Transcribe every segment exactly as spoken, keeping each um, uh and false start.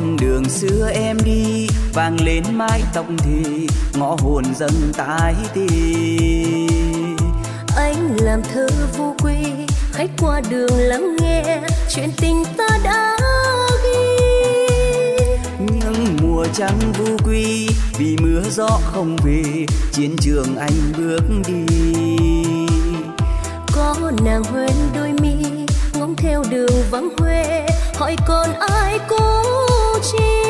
con đường xưa em đi vang lên mái tóc thì ngõ hồn dâng tái tì. Anh làm thơ vô quy, khách qua đường lắng nghe chuyện tình ta đã ghi. Nhưng mùa trăng vô quy vì mưa gió không về, chiến trường anh bước đi. Có nàng hoen đôi mi ngóng theo đường vắng hoe, hỏi còn ai cố chi.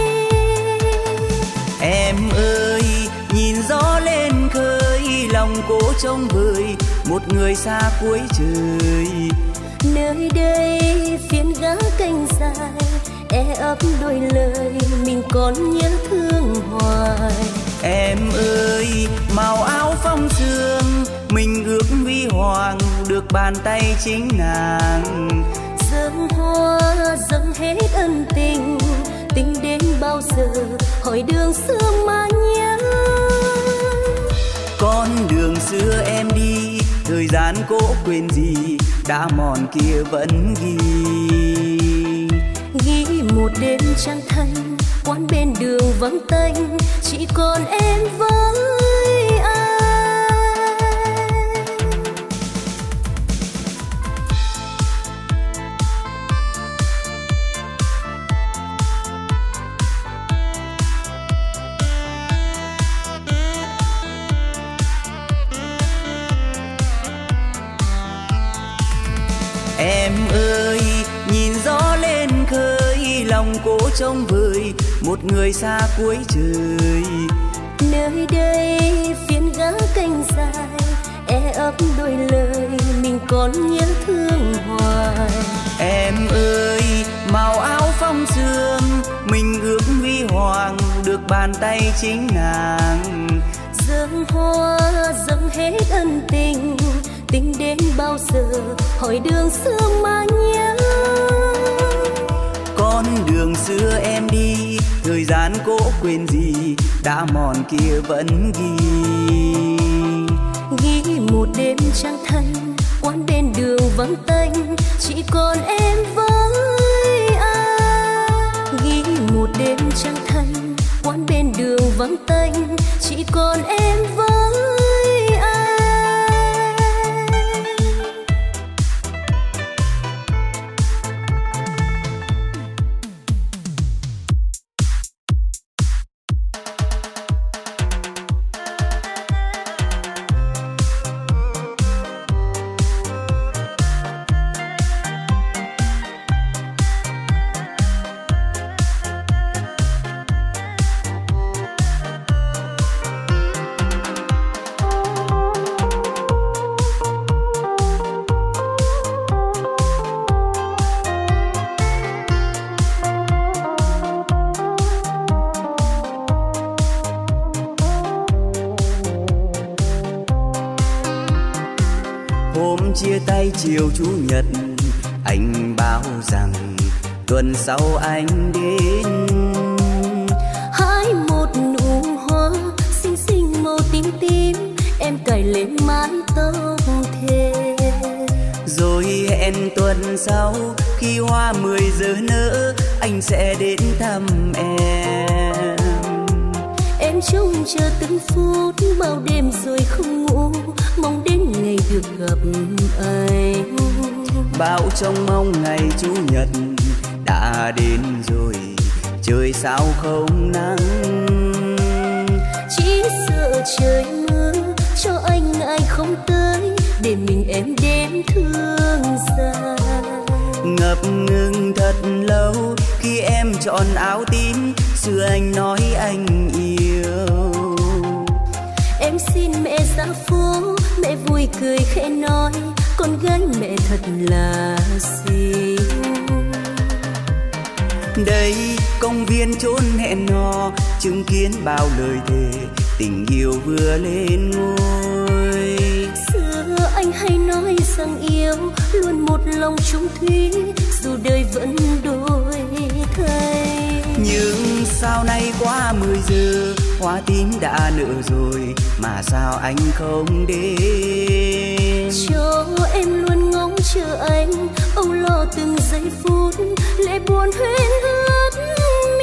Em ơi nhìn gió lên khơi, lòng cố trông vời một người xa cuối trời. Nơi đây phiến gã canh dài, e ấp đôi lời mình còn nhớ thương hoài. Em ơi màu áo phong sương, mình ước huy hoàng được bàn tay chính nàng. Dâng hoa dâng hết ân tình, tình đến bao giờ hỏi đường xưa mà nhớ. Con đường xưa em đi, thời gian cố quên gì, đã mòn kia vẫn ghi. Ghi một đêm trăng thanh, quán bên đường vắng tanh, chỉ còn em với anh. Em ơi nhìn gió lên khơi, lòng cố trông vời một người xa cuối trời. Nơi đây phiến gã canh dài, e ấp đôi lời mình còn nhớ thương hoài. Em ơi màu áo phong sương, mình ước huy hoàng được bàn tay chính nàng. Dâng hoa dâng hết ân tình, tình đến bao giờ hỏi đường xưa mà nhớ. Con đường xưa em đi, thời gian cố quên gì, đã mòn kia vẫn ghi. Ghi một đêm trăng thanh, quán bên đường vắng tanh, chỉ còn em với anh. Ghi một đêm trăng thanh, quán bên đường vắng tanh, chỉ còn em với anh. Chia tay chiều chủ nhật, anh báo rằng tuần sau anh đến. Hái một nụ hoa xinh xinh màu tím tím, em cài lên mái tóc thề. Rồi hẹn tuần sau khi hoa mười giờ nở, anh sẽ đến thăm em. Em trông chờ từng phút bao đêm rồi không ngủ, mong đến ngày được gặp anh. Bao trông mong ngày chủ nhật đã đến rồi, trời sao không nắng. Chỉ sợ trời mưa cho anh ai không tới, để mình em đêm thương xa. Ngập ngừng thật lâu khi em chọn áo tím, xưa anh nói anh yêu. Em xin mẹ ra phố, mẹ vui cười khẽ nói, con gái mẹ thật là xinh. Đây công viên chốn hẹn hò, chứng kiến bao lời thề, tình yêu vừa lên ngôi. Xưa anh hay nói rằng yêu luôn một lòng chung thủy, dù đời vẫn đổi thay. Nhưng sao nay quá mười giờ, hoa tím đã nở rồi, mà sao anh không đến? Cho em luôn ngóng chờ anh, âu lo từng giây phút, lệ buồn huyên ướt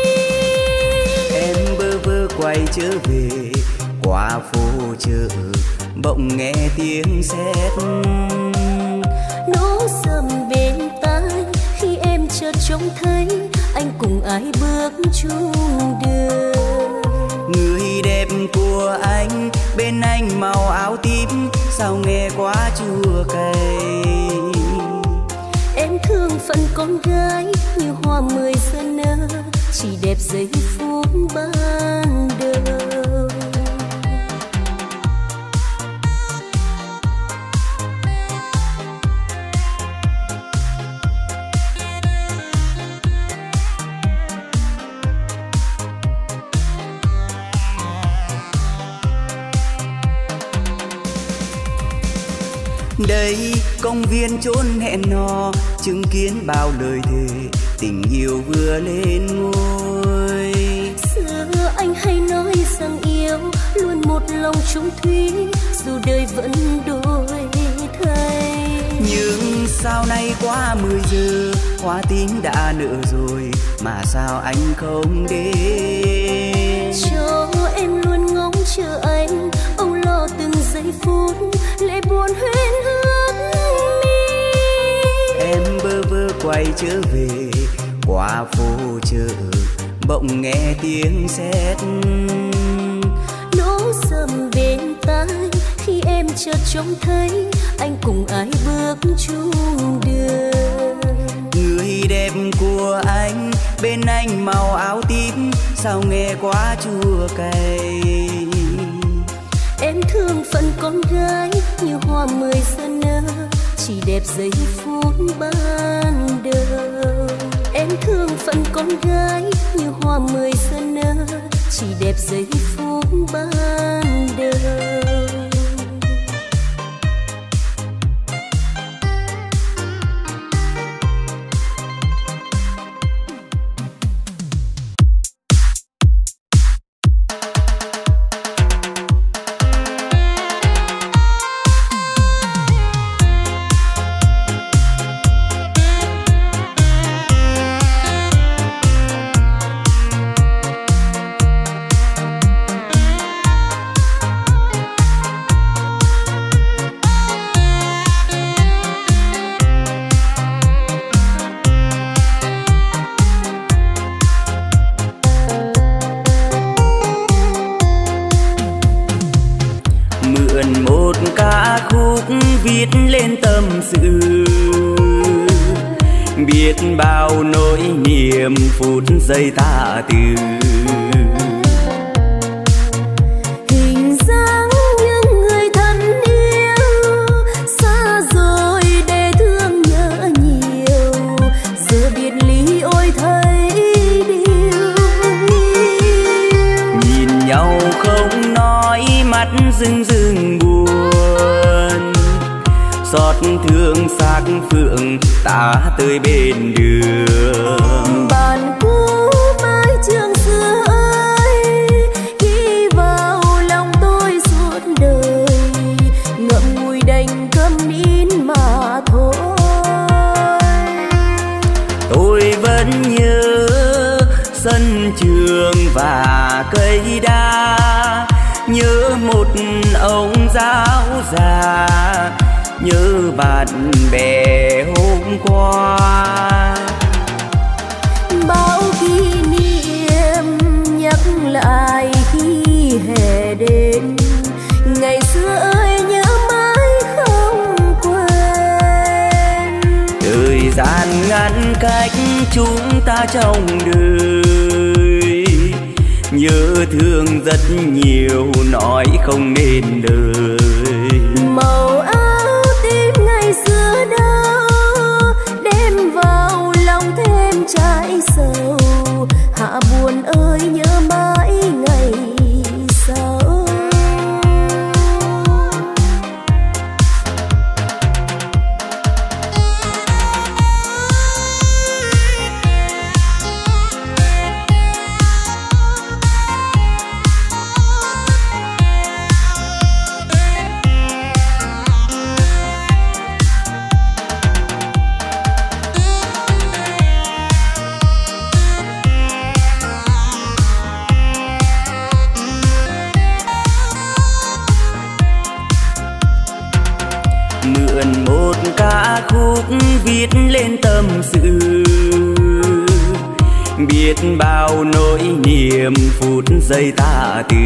quay trở về qua phố chợ, bỗng nghe tiếng sét nổ sầm bên tai. Khi em chợt trông thấy anh cùng ai bước chung đường. Người đẹp của anh bên anh màu áo tím, sao nghe quá chua cay. Em thương phận con gái như hoa mười giờ nở, chỉ đẹp giây phút ban đầu. Đây công viên chốn hẹn hò, chứng kiến bao lời thề tình yêu vừa lên ngôi. Xưa anh hay nói rằng yêu luôn một lòng chung thủy, dù đời vẫn đổi thay. Nhưng sao nay quá mười giờ, hoa tím đã nở rồi mà sao anh không đến. Cho em luôn ngóng chờ anh, âu lo từng giây phút lệ buồn huyễn ước mi. Em bơ vơ quay trở về qua phố chợ, bỗng nghe tiếng sét nổ sầm bên tai. Khi em chợt trông thấy anh cùng ai bước chung đường. Người đẹp của anh bên anh màu áo tím, sao nghe quá chua cay. Em thương phận con gái như hoa mười giờ nở, chỉ đẹp giây phút ban đầu. Em thương phận con gái như hoa mười giờ nở, chỉ đẹp giây phút ban đầu. viết lên tâm sự, biết bao nỗi niềm phút giây tạ từ. Hình dáng những người thân yêu xa rồi để thương nhớ nhiều, giờ biệt ly ôi thấy điều. Nhìn nhau không nói mắt rưng rưng buồn, xót thương xác phượng ta tới bên đường. Bạn cũ mái trường xưa ơi, ghi vào lòng tôi suốt đời, ngậm ngùi đành câm nín mà thôi. Tôi vẫn nhớ sân trường và cây đa, nhớ một ông giáo già, nhớ bạn bè hôm qua. Bao kỷ niệm nhắc lại khi hè đến, ngày xưa ơi nhớ mãi không quên. Thời gian ngăn cách chúng ta trong đời, nhớ thương rất nhiều nói không nên lời. Màu áo tím ngày xưa đó đem vào lòng thêm trái sầu, hạ buồn ơi nhớ mãi ngày sau. mượn một ca khúc viết lên tâm sự, biết bao nỗi niềm phút giây tạ từ.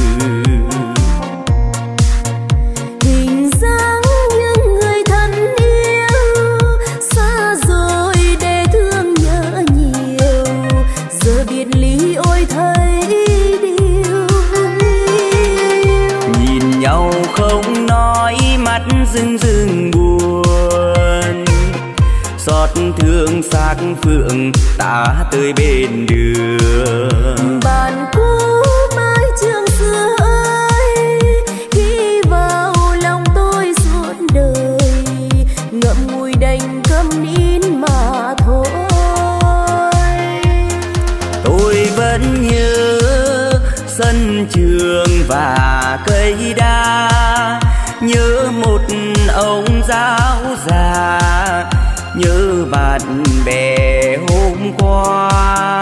Hình dáng những người thân yêu xa rồi để thương nhớ nhiều, giờ biệt ly ôi thấy điều. Nhìn nhau không nói mắt rưng rưng buồn, xót thương xác phượng ta tới bên đường. Bạn cũ mái trường xưa ơi, ghi vào lòng tôi suốt đời, ngậm ngùi đành câm nín mà thôi. Tôi vẫn nhớ sân trường và cây đa, nhớ một ông giáo già, nhớ bạn bè hôm qua.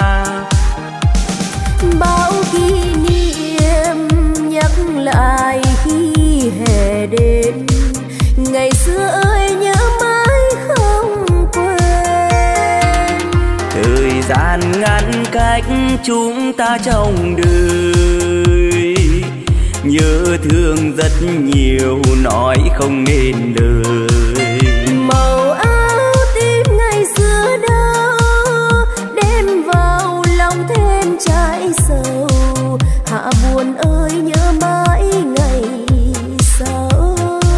Bao kỷ niệm nhắc lại khi hè đến, ngày xưa ơi nhớ mãi không quên. Thời gian ngăn cách chúng ta trong đời, nhớ thương rất nhiều nói không nên lời. Màu áo tím ngày xưa đó đem vào lòng thêm trái sầu, hạ buồn ơi nhớ mãi ngày sau.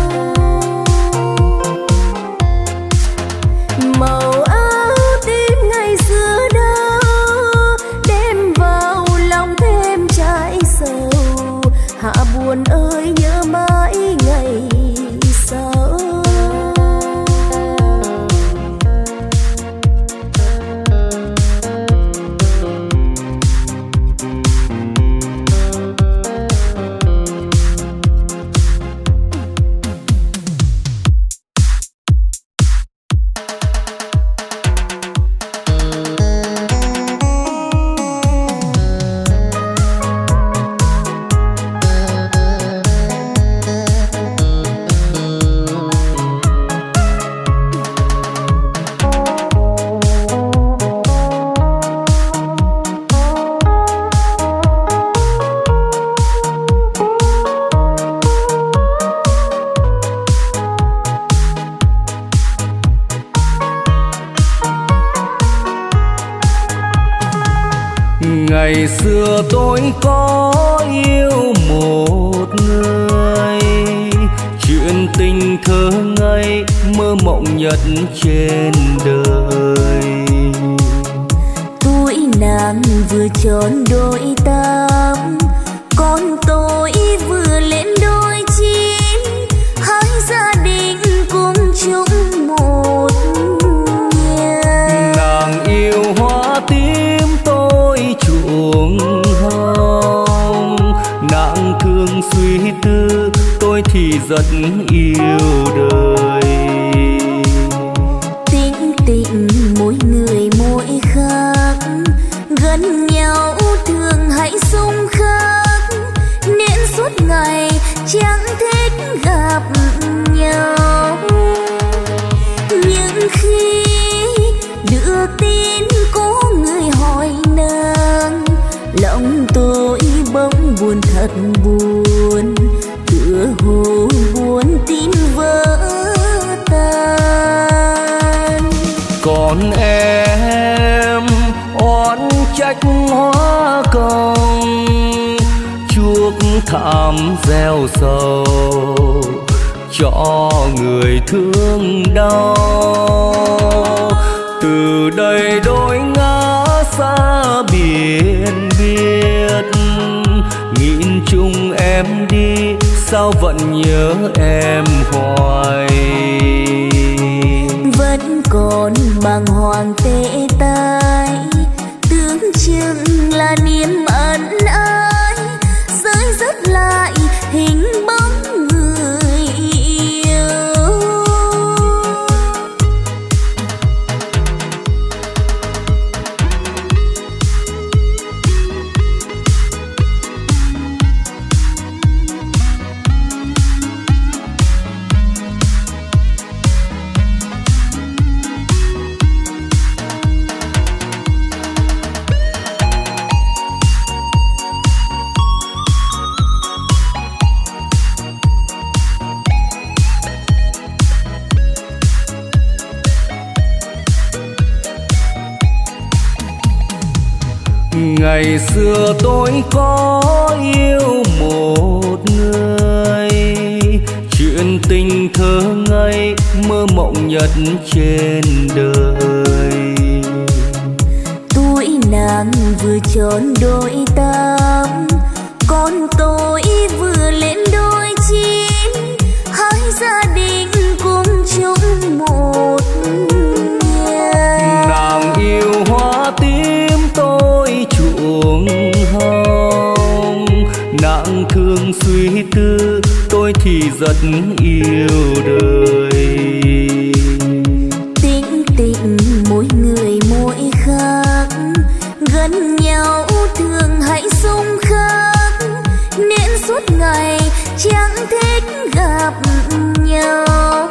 Màu áo tím ngày xưa đó đem vào lòng thêm trái sầu, hạ buồn ơi nhớ mãi ngày sau. Ngày xưa tôi có yêu một người, chuyện tình thơ ngây mơ mộng nhất trên đời. Tuổi nàng vừa tròn đôi tám, con tôi vừa lên đôi chín, hai gia đình cùng chung một nhà. Nàng yêu hoa tím tôi chuộng hồng, nàng thương suy tư tôi thì rất yêu đời. Tính tình mỗi người mỗi khác, gần nhau thường hãy xung khắc, nên suốt ngày chẳng thích gặp nhau. Nhưng khi đưa tin có người hỏi nàng, lòng tôi bỗng buồn thật buồn, tựa hồ buồn tin vỡ tan. Còn em oán trách hóa công, chuốc thảm gieo sầu cho người thương đau. Từ đây đôi ngã xa biển biệt, nghìn chung em đi sao vẫn nhớ em hoài. Vẫn còn bàng hoàng tê tái, tưởng chừng là niềm ân ái, rơi rớt lại hình bóng người yêu. Ngày xưa tôi có yêu một người, chuyện tình thơ ngây mơ mộng nhất trên đời. Tuổi nàng vừa tròn đôi tám, con tôi vừa lên đôi chín, hai gia đình cùng chung một nhà. Nàng yêu hoa tím tôi chuộng hồng, nàng thương suy tư tôi thì rất yêu đời. Tính tình mỗi người mỗi khác, gần nhau thường hãy xung khắc, nên suốt ngày chẳng thích gặp nhau.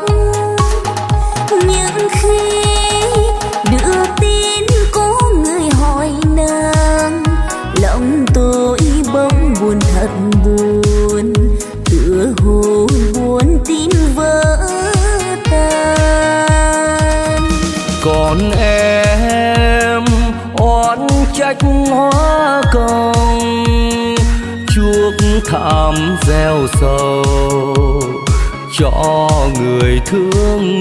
Nhưng khi đưa tin có người hỏi nàng, lòng tôi bỗng buồn thật buồn, tựa hồ buồn tin vỡ tan. Còn em oán trách hóa công, chuốc thảm gieo sầu cho người thương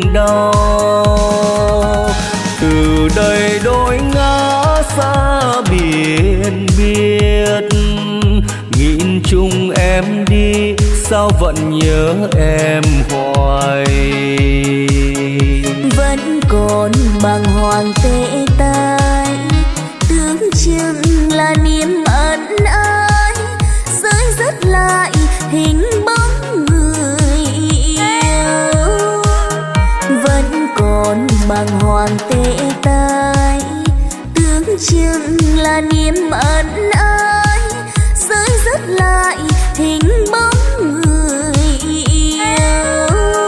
đau. Từ đây đôi ngã xa biển biệt, nghìn chung em đi sao vẫn nhớ em hoài. Vẫn còn bàng hoàng tê tái, tưởng chừng là niềm ân ái, rơi rớt lại hình bóng người yêu. Vẫn còn bàng hoàng tê tái, tưởng chừng là niềm ân ái, rơi rớt lại hình bóng người yêu.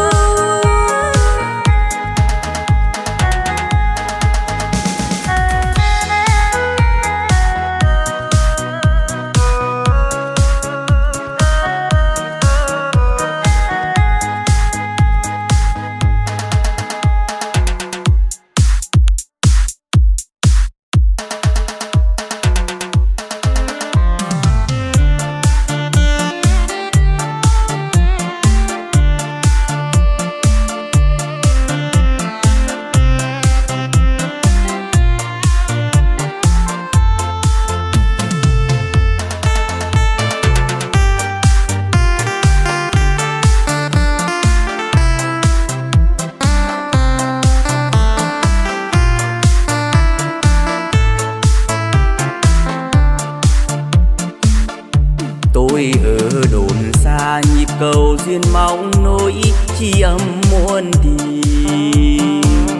Cầu duyên mong nỗi chi âm muôn tình.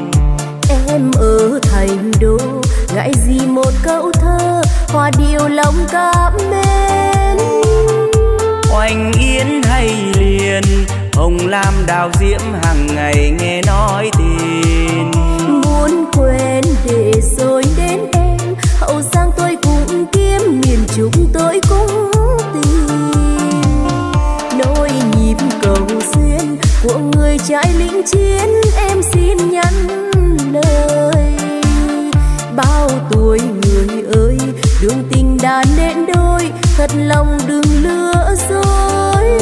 Em ở thành đô ngại gì một câu thơ, hoa điệu lòng cảm mến. Oanh yến hay liền, hồng lam đào diễm hàng ngày nghe nói tin. Muốn quên để rồi đến em, hậu giang tôi cũng kiếm, miền trung tôi cũng tìm. Nỗi nhịp cầu duyên của người trai lính chiến, em xin nhắn lời. Bao tuổi người ơi, đường tình đã nên đôi, thật lòng đừng lừa dối.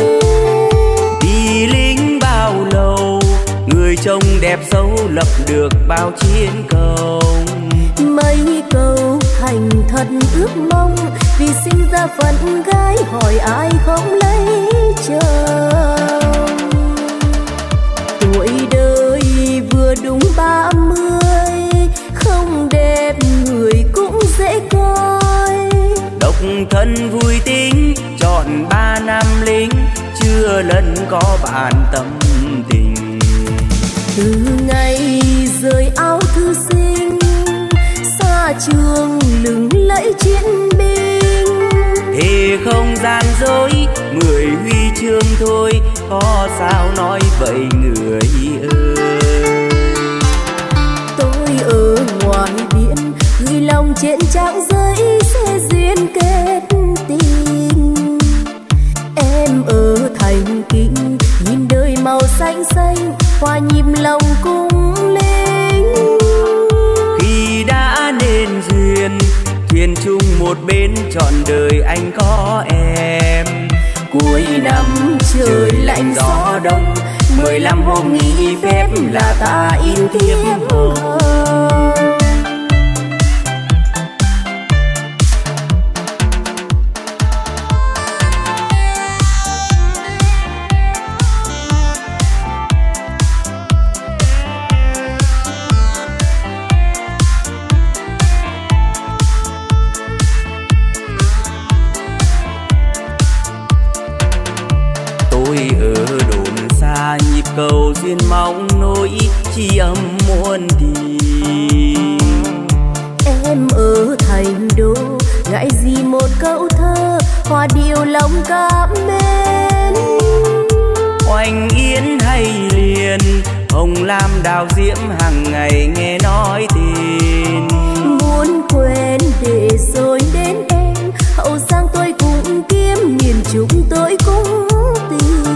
Đi lính bao lâu, người trông đẹp xấu lập được bao chiến công. Mấy câu thành thật ước mong, vì sinh ra phận gái hỏi ai không lấy chồng. Tuổi đời vừa đúng ba mươi, không đẹp người cũng dễ coi. Độc thân vui tính chọn ba năm lính, chưa lần có bạn tâm tình. Từ ngày rời áo thư sinh, xa trường lừng lẫy chiến binh. Thì không gian dối, mười huy chương thôi, có sao nói vậy người ơi. Tôi ở ngoài biển, gửi lòng trên trang giấy sẽ duyên kết tình. Em ở thành kinh, nhìn đời màu xanh xanh, hòa nhịp lòng cung linh. Khi đã nên duyên, thuyền chung một bên trọn đời anh có em. Cuối năm trời lạnh gió đông, mười lăm hôm nghỉ phép là ta in thiếp hồng. Cầu duyên mong nỗi chi âm muôn tình. Em ở thành đô ngại gì một câu thơ, hoa điệu lòng cảm mến. Oanh yến hay liền, hồng lam đào diễm hàng ngày nghe nói tin. Muốn quen để rồi đến em, hậu giang tôi cũng kiếm, miền trung tôi cũng tìm.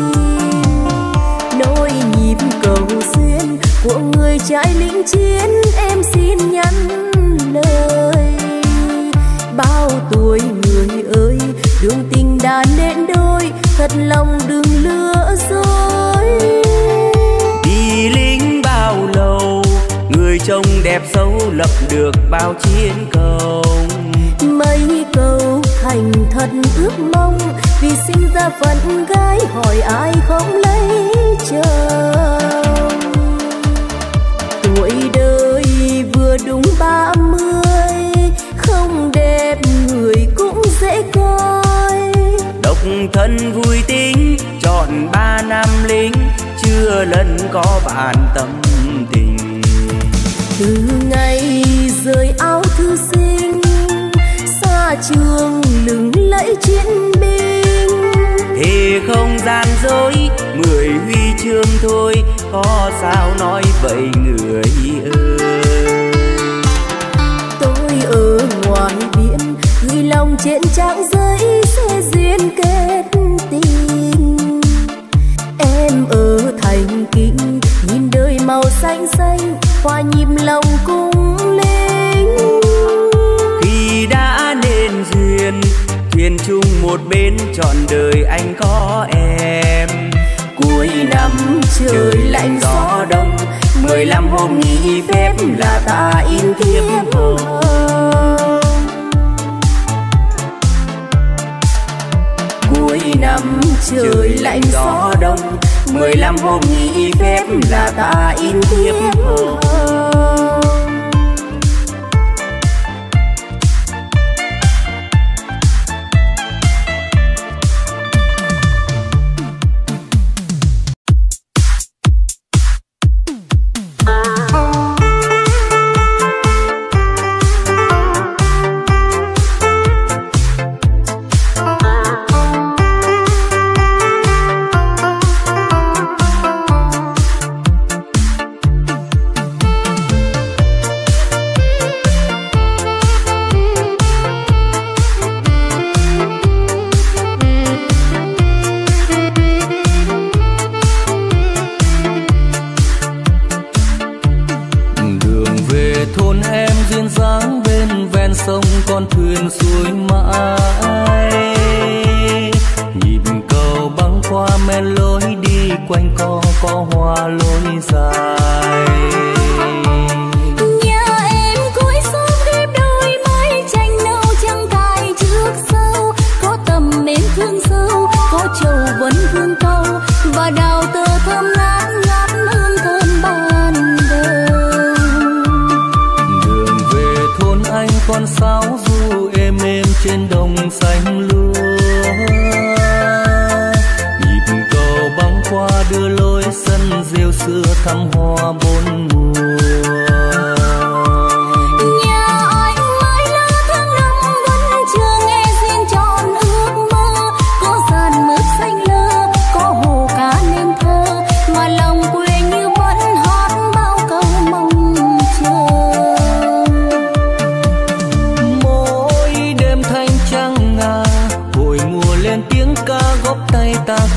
Nỗi nhịp cầu duyên của người trai lính chiến, em xin nhắn lời. Bao tuổi người ơi, đường tình đã nên đôi, thật lòng đừng lừa dối. Đi lính bao lâu, người trông đẹp xấu lập được bao chiến công. Mấy câu thành thật ước mong, vì sinh ra phận gái hỏi ai không lấy chồng. Tuổi đời vừa đúng ba mươi, không đẹp người cũng dễ coi. Độc thân vui tính chọn ba năm lính, chưa lần có bạn tâm tình. Từ ngày rời áo thư sinh, xa trường lừng lẫy chiến binh. Thì không gian dối, mười huy chương thôi, có sao nói vậy người ơi. Tôi ở ngoài biển, ghi lòng trên trang giấy sẽ duyên kết tình. Em ở thành kinh, nhìn đời màu xanh xanh, hòa nhịp lòng cung linh. Khi đã nên duyên, thuyền chung một bên trọn đời anh có em. Cuối năm trời lạnh gió đông, mười lăm hôm nghỉ phép là ta in thiếp hồng. Cuối năm trời lạnh gió đông, mười lăm hôm nghỉ phép là ta in thiếp hồng.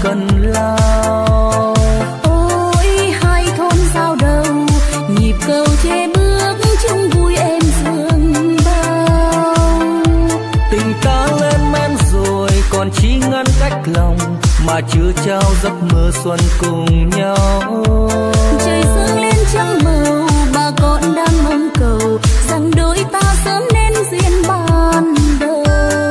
Ôi hai thôn giao đầu, nhịp cầu mà chưa trao giấc mơ xuân cùng nhau. Trời dâng lên trăng màu, bà con đang mong cầu rằng đôi ta sớm nên duyên ban đầu.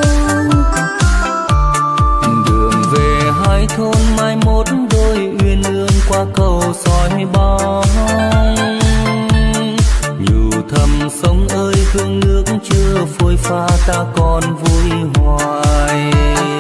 Đường về hai thôn mai mốt đôi uyên ương qua cầu soi bóng. Nhủ thầm sông ơi hương nước chưa phôi pha ta còn vui hoài.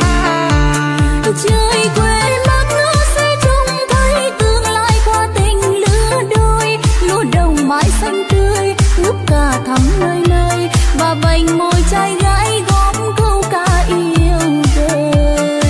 Trời quê mắt ngỡ sẽ trông thấy tương lai qua tình lứa đôi. Lúa đồng mãi xanh tươi ngút cả thắm nơi nơi, và vành môi trai gái góp câu ca yêu đời.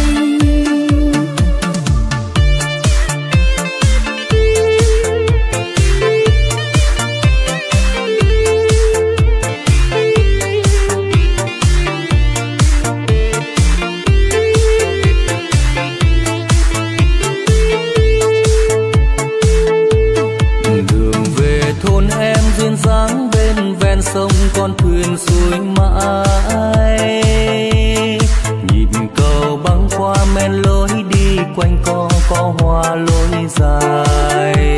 duyên dáng bên ven sông con thuyền xuôi mãi. Nhịp cầu băng qua men lối đi quanh co có hoa lối dài.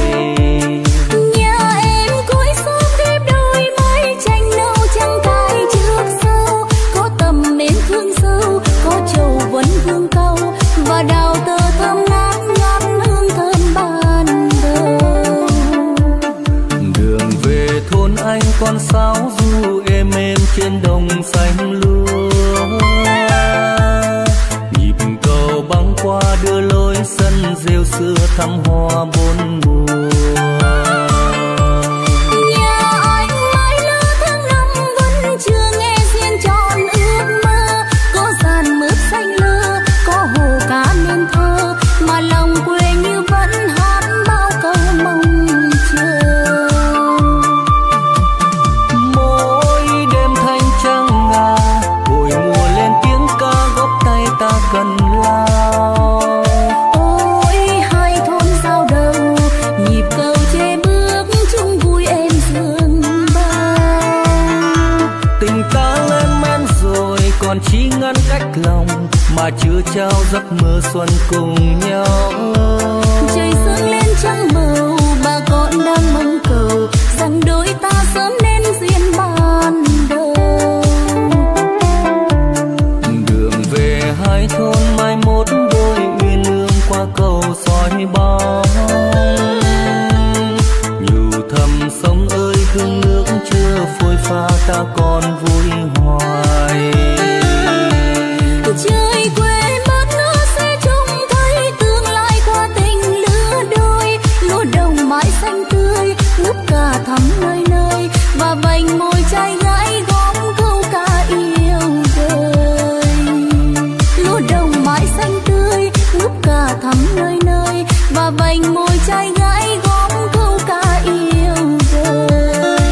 Nhà em cuối xóm ghép đôi mái tranh nâu trăng cài trước sau, có tầm mến thương sâu, có trầu vấn vương câu và đào tơ thơm ngát ngát hương thơm ban đầu. Đường về thôn anh con sáo du êm êm trên đồng xanh lúa. Nhịp cầu băng qua đưa lối sân rêu xưa thắm hoa bốn mùa. Nhà anh mãi lứa tháng năm vẫn chưa nghe duyên tròn ước mơ, có dàn mướp xanh lơ, có hồ cá nên thơ, mà lòng quê như vẫn hát bao câu mong chờ. Mỗi đêm thanh trăng ngà, hồi mùa lên tiếng ca góp tay ta cần lao. Ôi hai thôn giao đầu, nhịp cầu chê bước chung vui êm dương bao. Tình ta lên men rồi còn chỉ ngăn cách lòng, mà chưa trao giấc mơ xuân cùng nhau. Trời dâng lên trăng màu, bà con đang mong cầu rằng đôi ta sớm nên duyên ban đầu. Đường về hai thôn mai mốt đôi uyên ương qua cầu soi bóng. Nhủ thầm sông ơi hương nước chưa phôi pha ta còn vui hoài. Trời quê mất nữa sẽ trông thấy tương lai qua tình lứa đôi. Lúa đồng mãi xanh tươi ngút cả thắm nơi nơi, và vành môi trai gái góp câu ca yêu đời. Lúa đồng mãi xanh tươi ngút cả thắm nơi nơi, và vành môi trai gái góp câu ca yêu đời.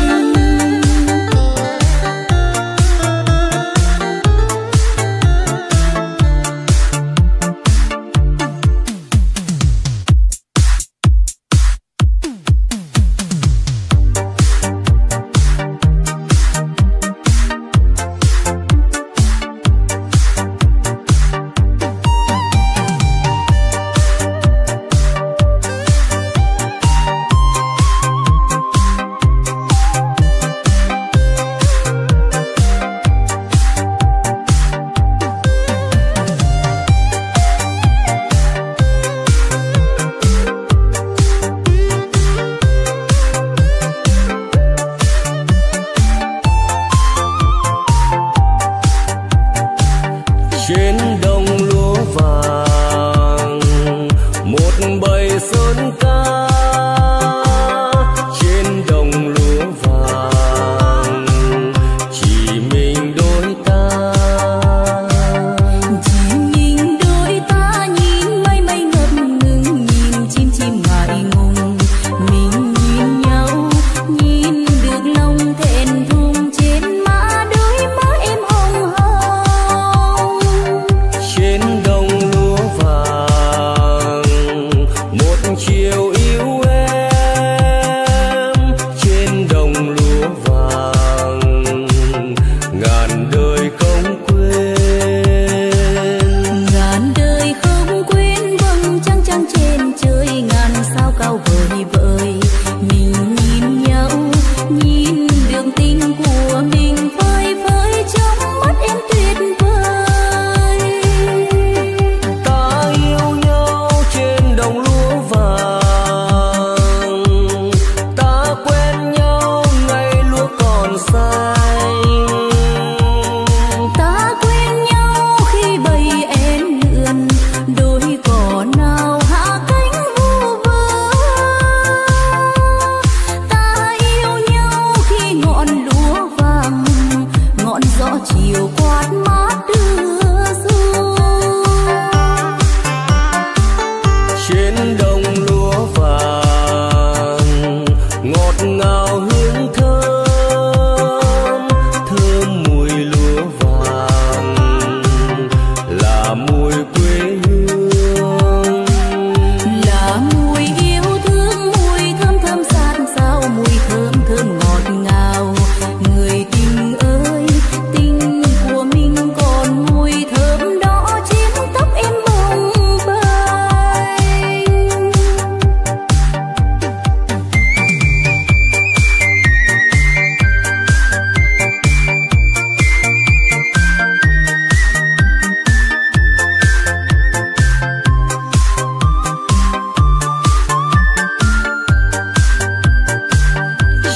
Trên đồng lúa vàng một bầy sơn ca. Trên đồng lúa vàng chỉ mình đôi ta. Chỉ mình đôi ta nhìn mây mây ngập ngừng, nhìn chim chim ngại ngùng. Mình nhìn nhau, nhìn được lòng thẹn thùng trên má đôi má em hồng hồng. Trên đồng lúa vàng một chiều yêu em. Trên đồng lúa vàng ngàn đời không quên. Ngàn đời không quên.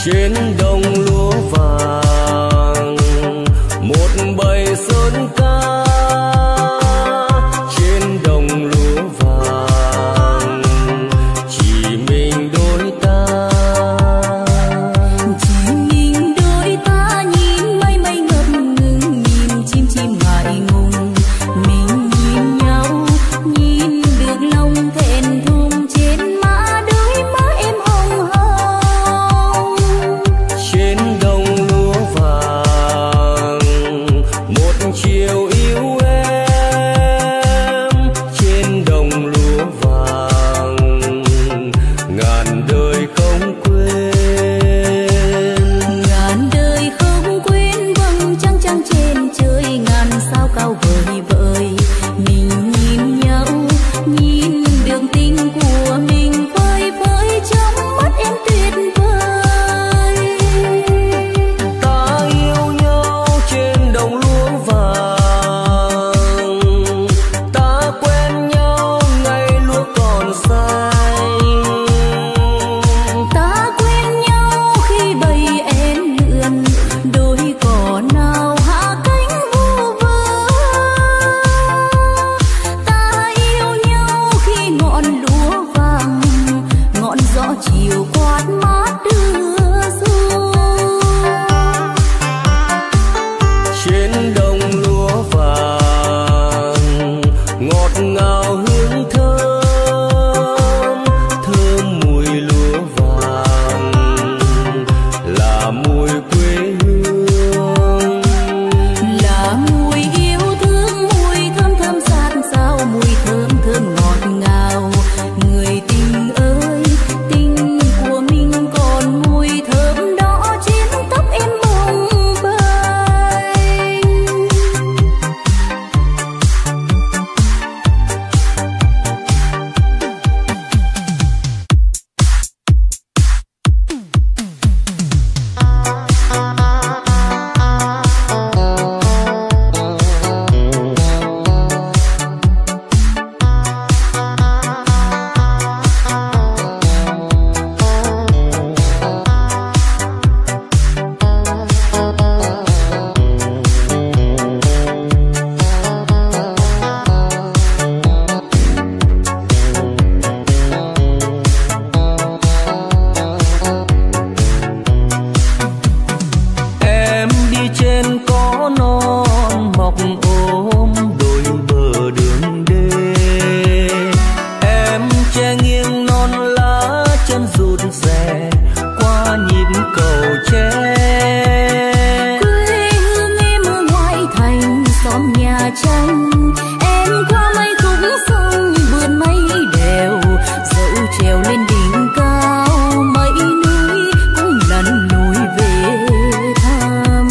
trên đồng lúa vàng một bầy sơn ca, trên đồng lúa vàng chỉ mình đôi ta, chỉ mình đôi ta nhìn mây mây ngập ngừng, nhìn chim chim ngại ngùng, mình nhìn nhau nhìn được lòng thẹn thùng, trên má đôi má em hồng hồng, trên đồng lúa vàng một chiều yêu em, trên đồng lúa vàng ngàn đời không quên, ngàn đời không quên. Vầng trăng trăng trên trời, ngàn sao cao vời vợi, mình nhìn nhau nhìn đường tình của mình phơi phới trong mắt em tuyệt vời. ta yêu nhau trên đồng lúa vàng, ta quen nhau ngày lúa còn xanh, Ta quen nhau khi bầy én lượn, đôi cỏ nào hạ cánh vu vơ. Ta yêu nhau khi ngọn lúa vàng, ngọn gió chiều quát mát đưa du. trên đồng lúa vàng ngọt ngào hương thơm, thơm mùi lúa vàng là mùi quê hương, Là mùi yêu thương, mùi thơm thơm sát sao, mùi thơm thơm ngọt ngào. Người tình ơi, tình của mình còn mùi thơm đó trên tóc em bồng bềnh. em đi trên cỏ non mọc ôm đôi bờ đường đê, em che nghiêng non lá chân rụt rè qua nhịp cầu tre. Quê hương em ở ngoại thành xóm nhà tranh, em qua mấy khúc sông vượt mấy đèo, dẫu trèo lên đỉnh cao mấy núi cũng lần lùi về thăm.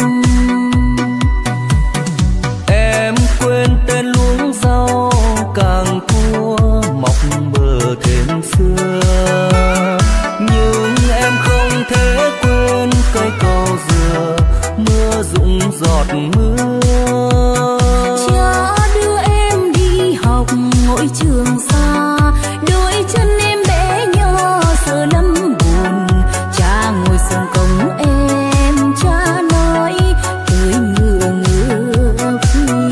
Em quên tên luống rau càng cua mọc bờ thêm xưa, nhưng em không thể quên cây cầu dừa mưa rụng giọt mưa. Cha đưa em đi học ngôi trường xa, đôi chân em bé nhỏ sợ lắm buồn. Cha ngồi sông cổng em, cha nói tới ngựa ngựa phi.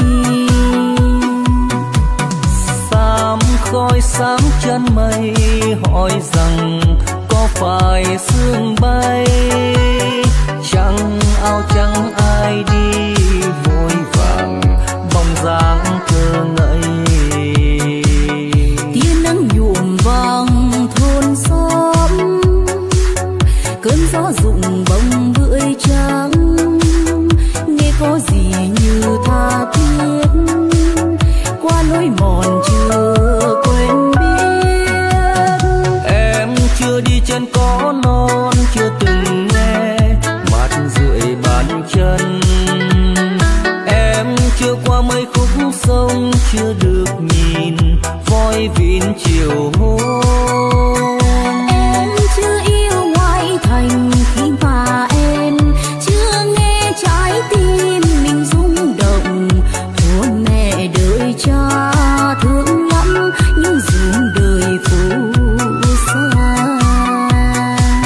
Xám khói sáng chân mây hỏi rằng có phải sương bay, chẳng áo trắng ai đi vội vàng bóng dáng thơ ngây. Tia nắng nhuộm vàng thôn xóm, cơn gió rụng bông bưởi trắng, nghe có gì như tha thiết qua lối mòn chưa quên biết. Em chưa đi trên cỏ non, chưa từng nghe mát rượi bàn chân, em chưa qua mấy khúc sông, chưa được nhìn voi vịn chiều hôm. Em chưa yêu ngoại thành khi mà em chưa nghe trái tim mình rung động. Thua mẹ đợi cha thương lắm, nhưng duyên đời phù sa.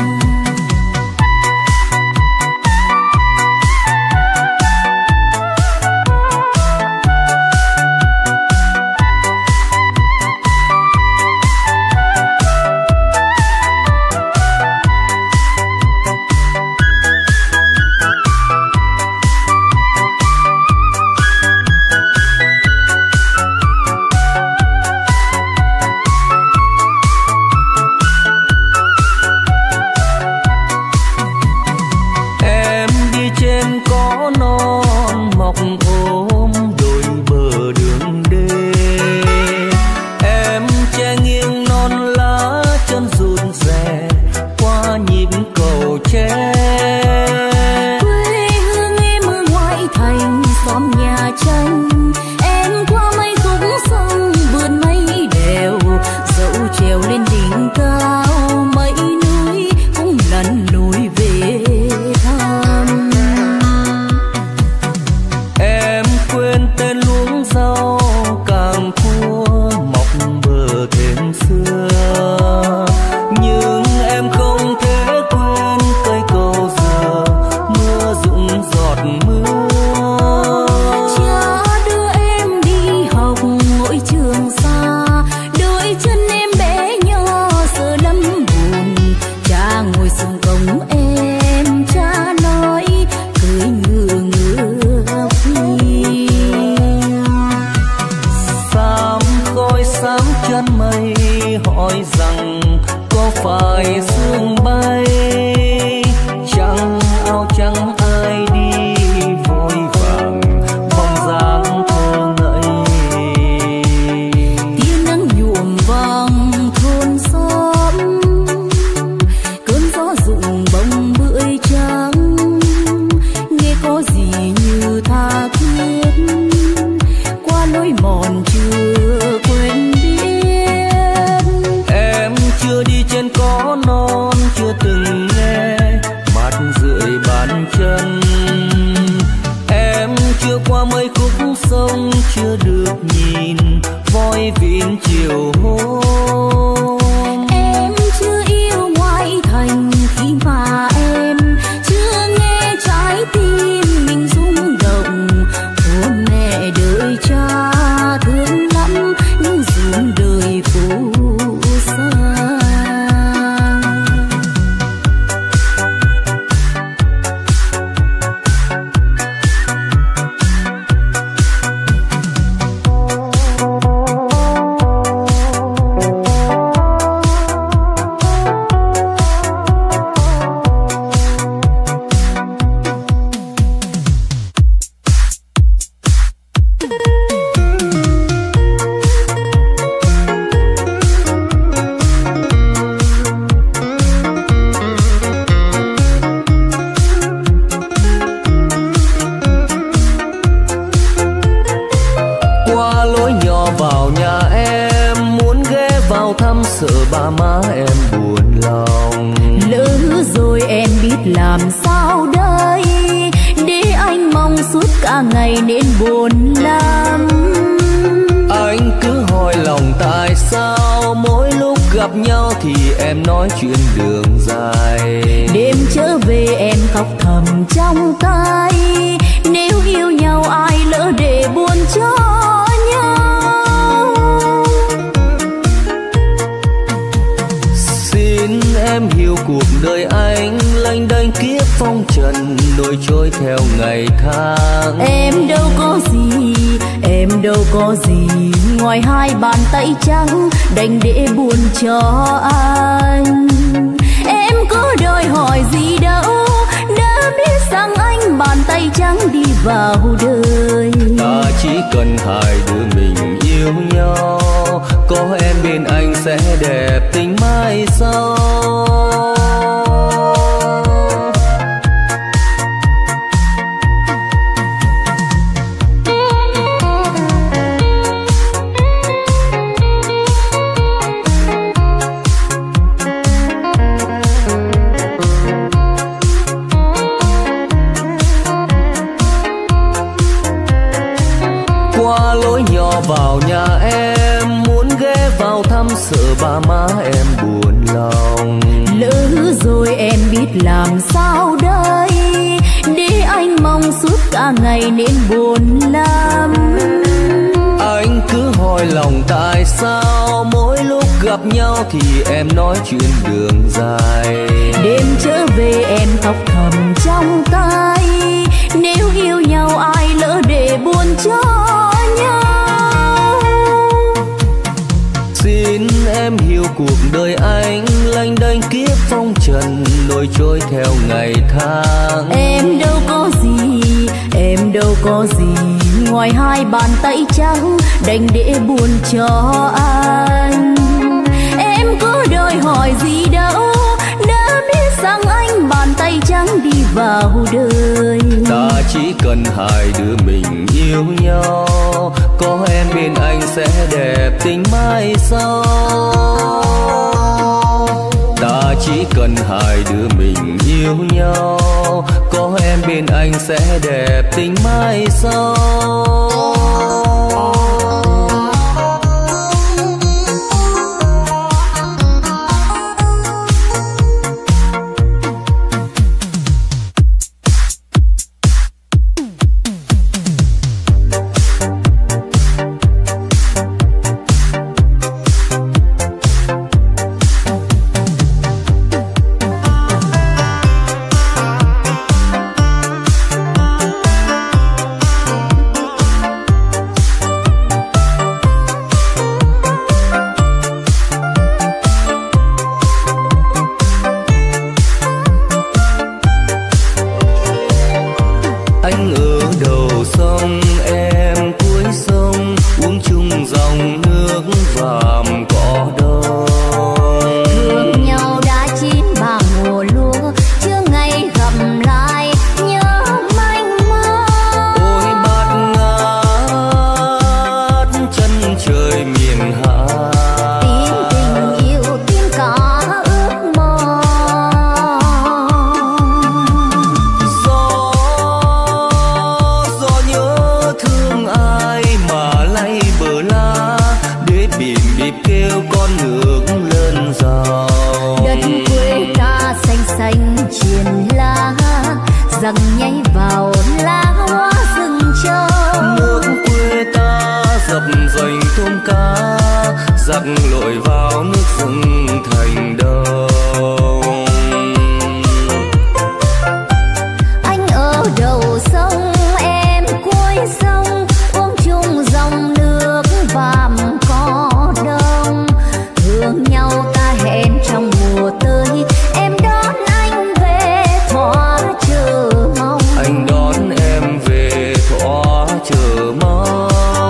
phải sương bay, trắng áo trắng ai đi vội vàng bóng dáng thơ ngây. Tia nắng nhuộm vàng thôn xóm, cơn gió rụng bông bưởi trắng, nghe có gì như tha thiết qua lối mòn chưa quên biết. Em chưa đi trên có non, chưa từng nghe mát rượi bàn chân. Em chưa qua mấy khúc sông, chưa được nhìn voi vịn chiều hôm. Em chưa yêu ngoại thành khi mà em chưa nghe trái tim mình rung động. Bố mẹ đợi cha thương lắm nhưng duyên đời phù sa. Qua lối nhỏ vào nhà em, muốn ghé vào thăm sợ ba má em buồn lòng. Lỡ rồi em biết làm sao đây, để anh mong suốt cả ngày nên buồn lắm. Anh cứ hỏi lòng tại sao mỗi lúc gặp nhau thì em nói chuyện đường dài. Đêm trở về em khóc thầm trong tay, nếu yêu nhau ai lỡ để buồn cho nhau. Xin em hiểu cuộc đời anh lênh đênh kiếp phong trần, nổi trôi theo ngày tháng. Em đâu có gì, em đâu có gì ngoài hai bàn tay trắng đành để buồn cho anh. Em có đòi hỏi gì đâu, đã biết rằng anh bàn tay trắng đi vào đời. Ta chỉ cần hai đứa mình yêu nhau, có em bên anh sẽ đẹp tình mai sau. Qua lối nhỏ vào nhà em, muốn ghé vào thăm sợ ba má em buồn lòng. Lỡ rồi em biết làm sao đây, để anh mong suốt cả ngày nên buồn lắm. Anh cứ hỏi lòng tại sao mỗi lúc gặp nhau thì em nói chuyện đường dài. Đêm trở về em khóc thầm trong tay, nếu yêu nhau ai lỡ để buồn cho nhau. Xin em hiểu cuộc đời anh lênh đênh kiếp phong trần, nổi trôi theo ngày tháng. Em đâu có gì, em đâu có gì ngoài hai bàn tay trắng đành để buồn cho anh. Em có đòi hỏi gì đâu, đã biết rằng anh bàn tay trắng đi vào đời. Ta chỉ cần hai đứa mình yêu nhau, có em bên anh sẽ đẹp tình mai sau. Ta chỉ cần hai đứa mình yêu nhau, có em bên anh sẽ đẹp tình mai sau. giặc lội vào nước rừng thành đông. Anh ở đầu sông em cuối sông, uống chung dòng nước vàm cỏ đông. Thương nhau ta hẹn trong mùa tới, em đón anh về thỏa chờ mong. Anh đón em về thỏa chờ mong.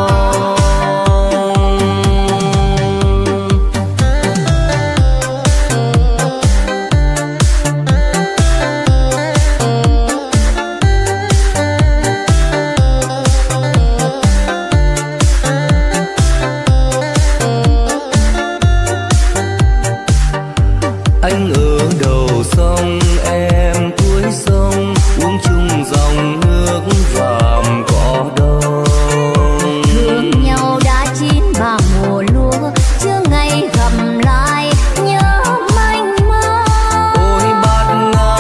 Anh ở đầu sông em cuối sông, uống chung dòng nước vàm cỏ đông. Thương nhau đã chín vào mùa lúa, chưa ngày gặp lại nhớ manh mơ. Ôi bát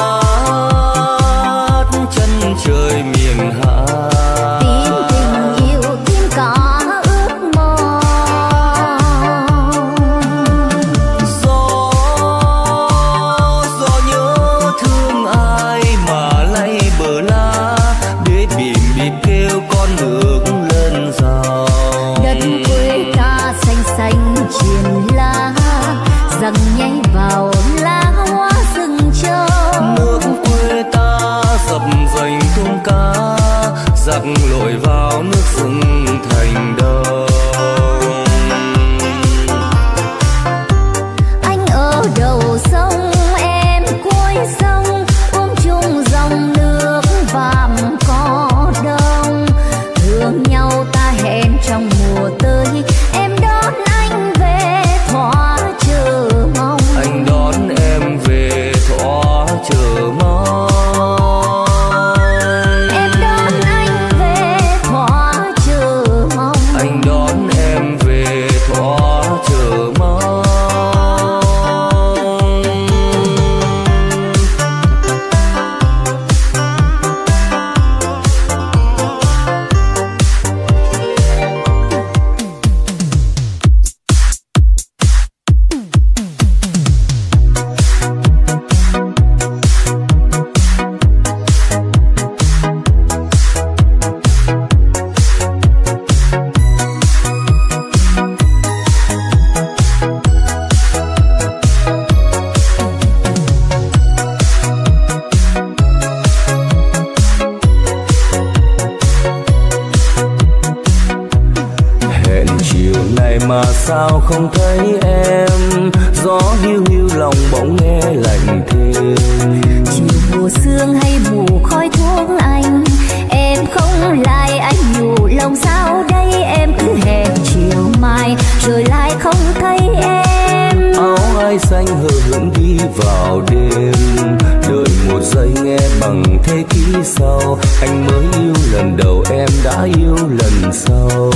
ngát chân trời miền Hạ, Tìm tình yêu tìm cả ước mơ. gió gió nhớ thương ai mà lay bờ lá, để bìm bịp kêu con nước lên rào. Đất quê ta xanh xanh triền lá, rằng nhảy vào lá hoa rừng châu. Nước quê ta dập dành tôm cá, giặc lội vào nước rừng thành đông. Anh ở đầu sông em cuối sông, uống chung dòng nước vàm cỏ đông. Thương nhau ta hẹn trong mùa tới, em đón anh về thỏa chờ mong. Anh đón em về thỏa chờ mong. Em đón anh về thỏa chờ mong. Anh đón em về thỏa chờ mong. Hẹn chiều này mà sao không thấy em, gió hiu hiu lòng bỗng nghe lạnh thêm. Chiều mùa sương hay mù khói thuốc anh, em không lại anh nhủ lòng sao đây. Em cứ hẹn chiều mai rồi lại không thấy em. Áo ai xanh hờ hững đi vào đêm, đợi một giây nghe bằng thế kỷ sau. Anh mới yêu lần đầu, em đã yêu lần sau.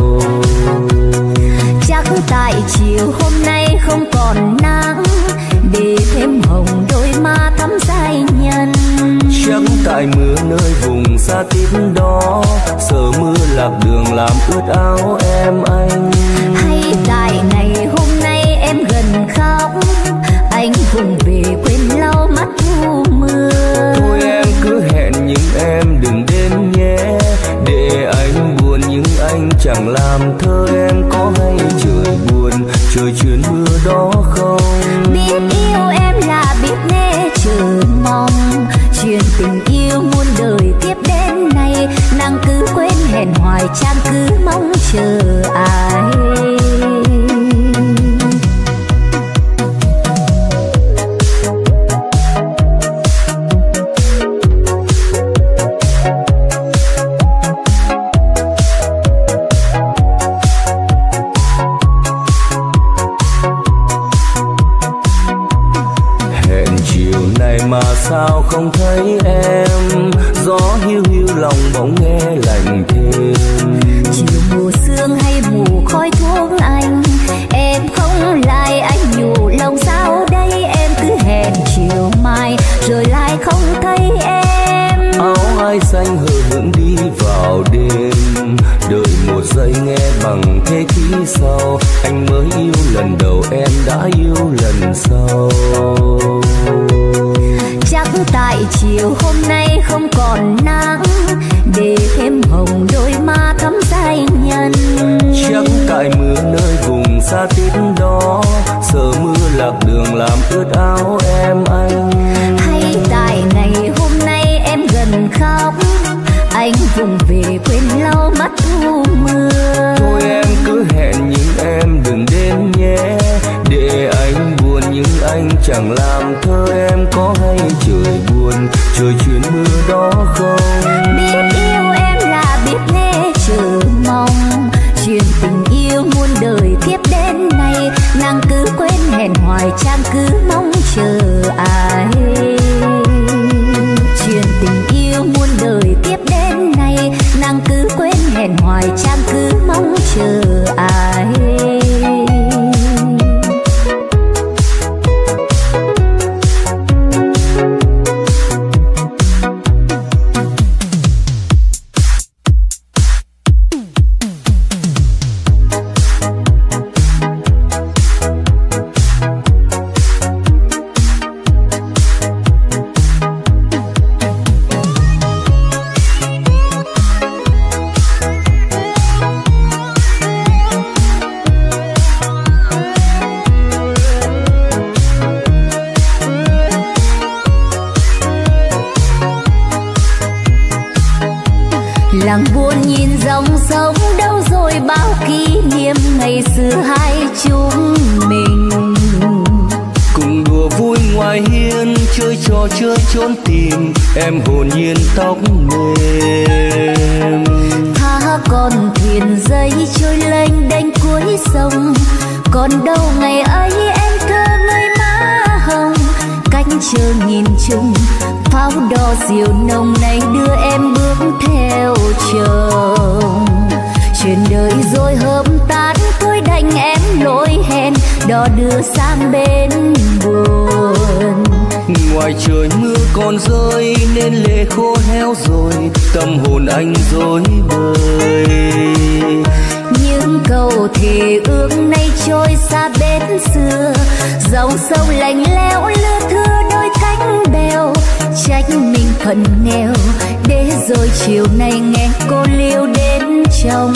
Chắc tại chiều hôm nay không còn nắng, để thêm hồng đôi má thắm dài nhân. Chắc tại mưa nơi vùng xa tít đó, sợ mưa lạc đường làm ướt áo em anh. Hay tại ngày hôm nay em gần khóc, anh vùng về quên lau mắt thu mưa. Thôi em cứ hẹn nhưng em đừng đến nhé, để anh buồn nhưng anh chẳng làm thơ. Em có hay trời buồn, trời chuyển mưa đó không? Biết yêu em là biết nghe chờ mong, chuyện tình yêu muôn đời tiếp đến nay. Nàng cứ quên hẹn hoài, chàng cứ mong chờ ai. Mà sao không thấy em, gió hiu hiu lòng bỗng nghe lạnh thêm. Chiều mùa sương hay mù khói thuốc anh, em không lại anh nhủ lòng sao đây. Em cứ hẹn chiều mai rồi lại không thấy em. Áo ai xanh hờ hững đi vào đêm, đợi một giây nghe bằng thế kỷ sau. Anh mới yêu áo em anh. Hay tại ngày hôm nay em gần khóc, anh vùng về quên lau mắt thu mưa. Thôi em cứ hẹn nhưng em đừng đến nhé, để anh buồn nhưng anh chẳng làm thơ em. Có hay trời buồn trời chuyển mưa đó không? Biết yêu em là biết nghe chờ mong, chuyện tình yêu muôn đời kiếp đến nay. Nàng cứ quên hẹn hoài chàng cứ mong chờ ai. Chuyện tình yêu muôn đời kiếp đến nay, nàng cứ quên hẹn hoài chàng cứ mong chờ ai. Làng buồn nhìn dòng sông đâu rồi bao kỷ niệm ngày xưa hai chúng mình. Cùng đùa vui ngoài hiên chơi trò chơi trốn tìm, em hồn nhiên tóc mềm. Tha con thuyền dây trôi lênh đênh cuối sông, còn đâu ngày ấy em thơ ngây má hồng. Cánh chờ nhìn chung pháo đỏ diều nồng này đưa em bước theo chồng. Chuyện đời rồi hôm tàn thôi đành em lỗi hẹn, đò đưa sang bên buồn. Ngoài trời mưa còn rơi nên lệ khô héo rồi, tâm hồn anh rối bời. Những câu thề ước nay trôi xa bến xưa, dòng sông lạnh lẽo lưa thưa đôi cánh bèo. Trách mình phận nghèo để rồi chiều nay nghe cô liêu đến trong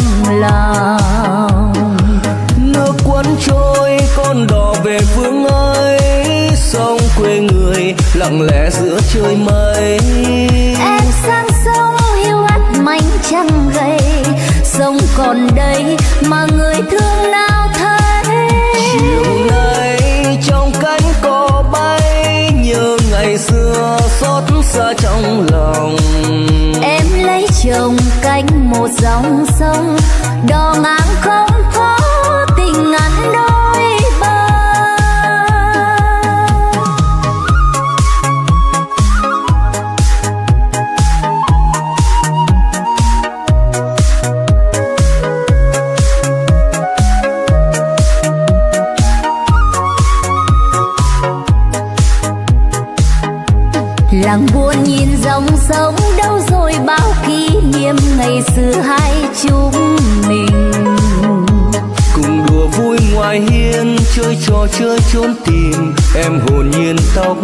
lòng. Nước cuốn trôi con đò về phương ấy, sông quê người lặng lẽ giữa trời mây. Em sang sông hiu hắt mảnh trăng gầy, sông còn đây mà người thương nào thấy. Chiều nay trong cánh cò bay, nhớ ngày xưa xót xa trong lòng. Em lấy chồng cánh một dòng sông, đò ngang không có tình ngắn đôi bờ. Làng buồn nhìn dòng sông đâu rồi bao kỷ niệm ngày xưa hai chúng mình. Cùng đùa vui ngoài hiên chơi trò chơi trốn tìm, em hồn nhiên tóc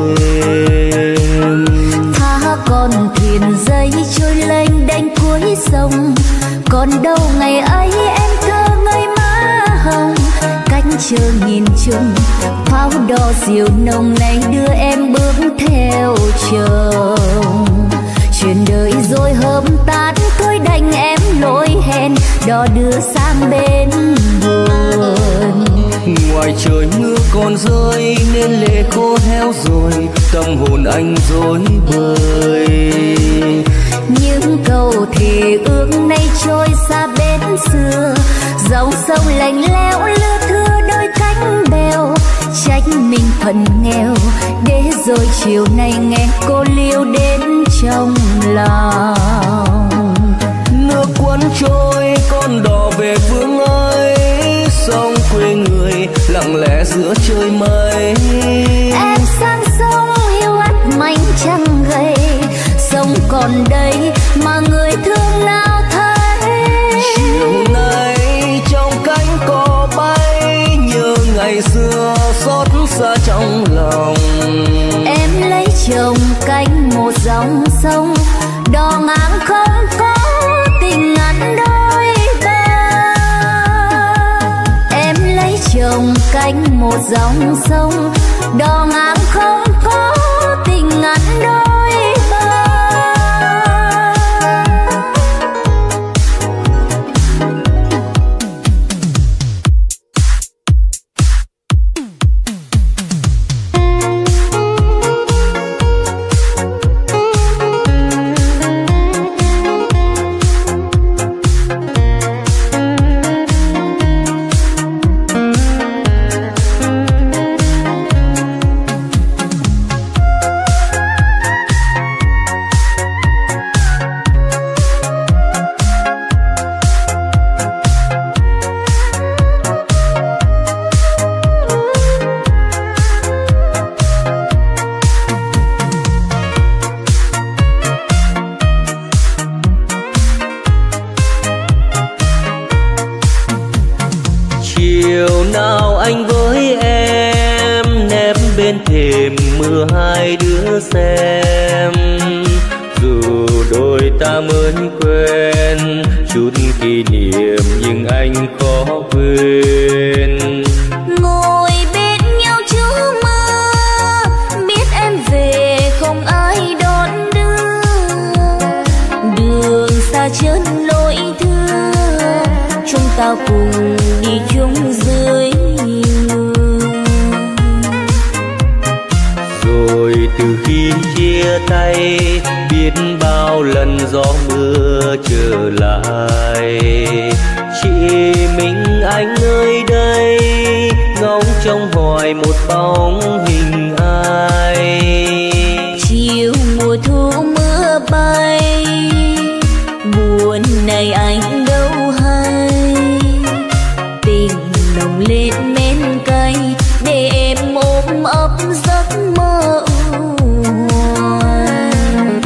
mềm. Tha con thuyền dây trôi lênh đênh cuối sông, còn đâu ngày ấy em thơ ngây má hồng. Cánh chờ nhìn chung pháo đỏ diều nồng này đưa em bước theo chồng. Chuyện đời rồi hôm tàn thôi đành em lỗi hẹn, đò đưa sang bên buồn. Ngoài trời mưa còn rơi nên lệ khô héo rồi, tâm hồn anh rối bời. Những câu thề ước nay trôi xa bến xưa, dòng sông lạnh lẽo lưa thưa đôi cánh bèo. Trách mình phận nghèo để rồi chiều nay nghe cô liêu đến trong lòng. Nước cuốn trôi con đò về phương ấy, sông quê người lặng lẽ giữa trời mây. Em sang sông hiu hắt mảnh trăng gầy, sông còn đây mà người thương nào thấy. Chiều nay trong cánh cò bay, nhớ ngày xưa xót xa trong lòng. Em lấy chồng cánh một dòng sông, đò ngang không có tình ngắn đôi bờ. Em lấy chồng cánh một dòng sông, đò ngang không có tình ngắn đôi bờ. Chiều nào anh với em nép bên thềm mưa hai đứa xem, dù đôi ta mới quen chút kỷ niệm nhưng anh khó quên. Ngồi bên nhau trú mơ, biết em về không ai đón đưa, đường xa chân lối thưa, chúng ta cùng đi chung dưới mưa. Rồi từ khi chia tay biết bao lần gió mưa trở lại, chỉ mình anh nơi đây ngóng trông hoài một bóng hình ai. Chiều mùa thu mưa bay, buồn này anh đâu hay, tình nồng lên men cay để em ôm ấp giấc mơ hoài.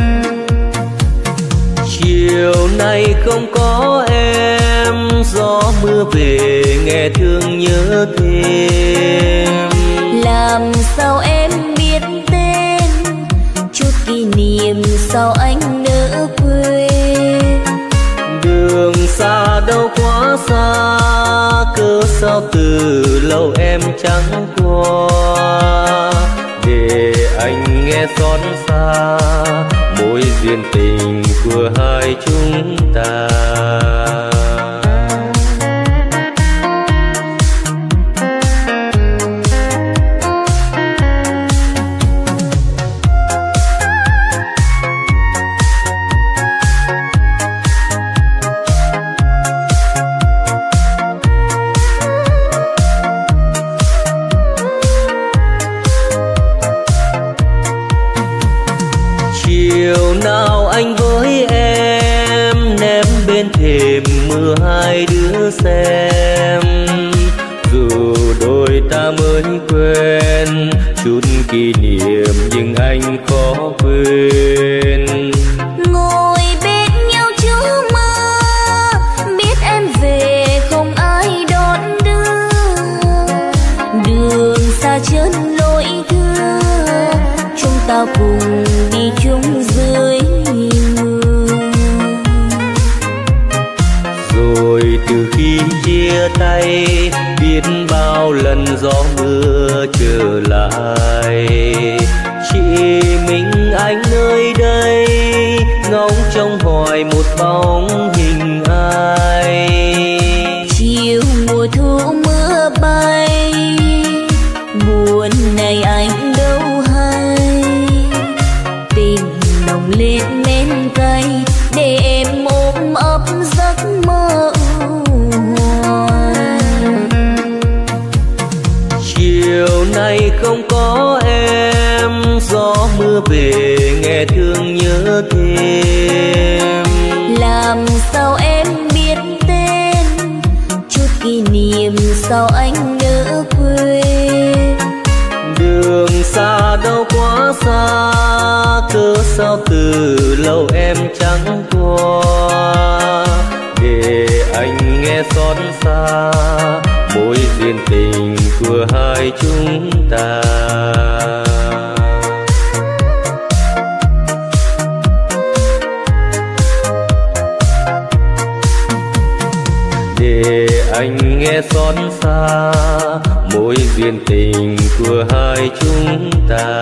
Chiều nay không có em, gió mưa về nghe thương nhớ thêm. Làm sao em biết tên, chút kỷ niệm sao anh nỡ quên. Đường xa đâu quá xa, cớ sao từ lâu em chẳng qua. Để anh nghe xót xa mối duyên tình của hai chúng ta. Chiều nào anh với em nép bên thềm mưa hai đứa xem, dù đôi ta mới quen chút kỷ niệm nhưng anh khó quên. Ngồi bên nhau trú mơ, biết em về không ai đón đưa, đường xa chân lối thưa, chúng ta cùng đi chung dưới mưa. Rồi từ khi chia tay biết bao lần gió mưa trở lại, chỉ mình anh nơi đây ngóng trông hoài một bóng hình ai. Chiều mùa thu mưa bay, buồn này anh đâu hay, tình nồng lên men cay để em ôm ấp giấc mơ hoài. Chiều nay không có em, gió mưa về nghe thương nhớ thêm. Làm sao em biết tên, chút kỷ niệm sao anh nỡ quên. Đường xa đâu quá xa, cớ sao từ lâu em chẳng qua. Để anh nghe xót xa mối duyên tình của hai chúng ta. Để anh nghe xót xa mối duyên tình của hai chúng ta.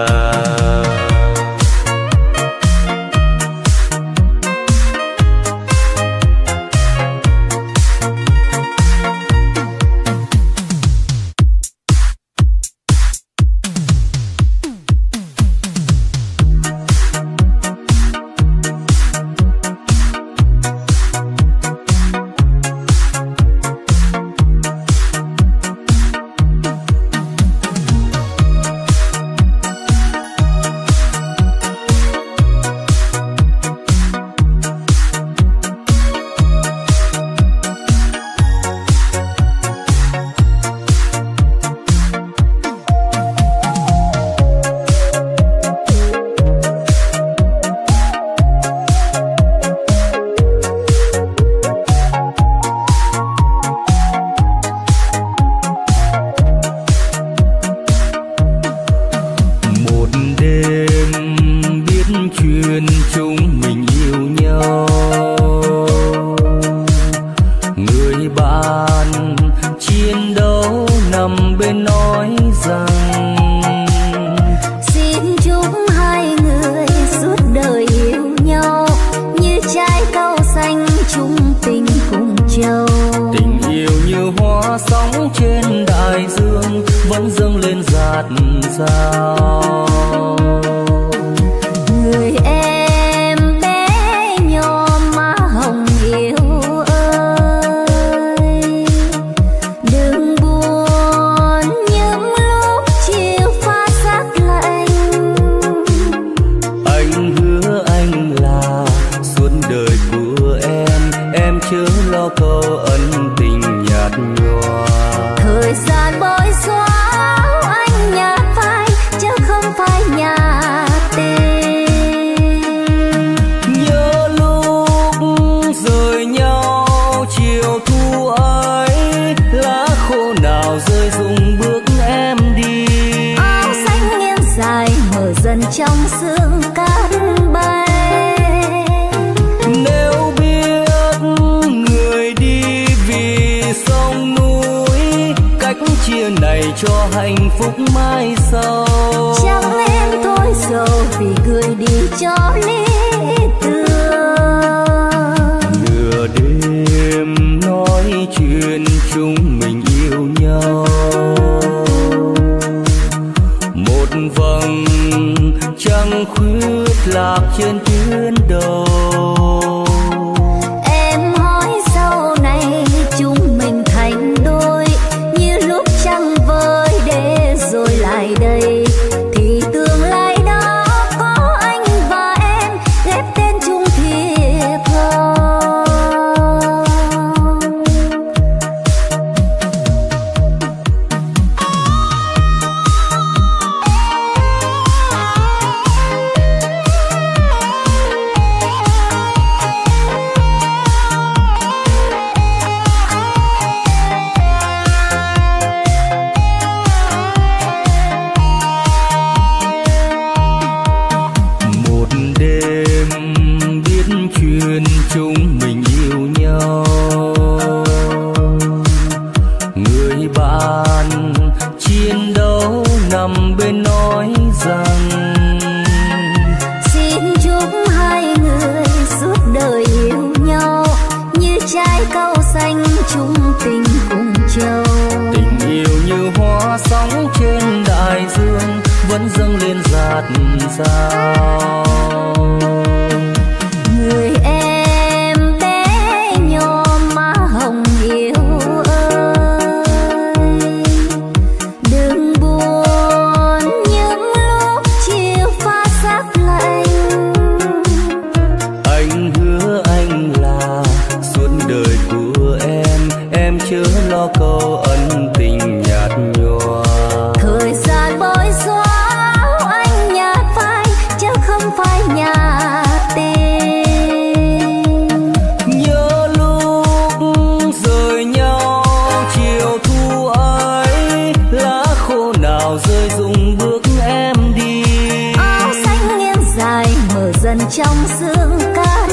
Trong sương cát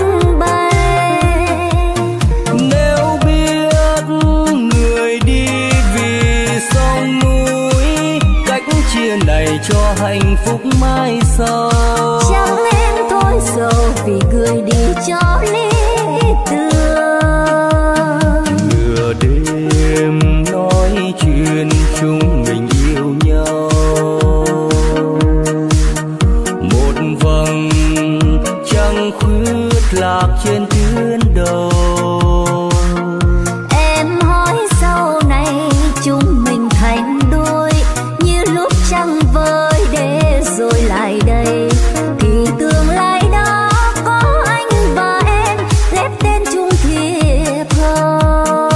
bay, nếu biết người đi vì sông hạnh phúc mai sau. Chẳng em thôi sầu vì người đi cho lý tưởng. Nửa đêm nói chuyện chúng mình yêu nhau, một vầng trăng khuyết lạc trên tuyến đầu. Em hỏi sau này chúng mình thành đôi như lúc trăng vơi để rồi lại đây, thì tương lai đó có anh và em ghép tên chung thiệp hồng.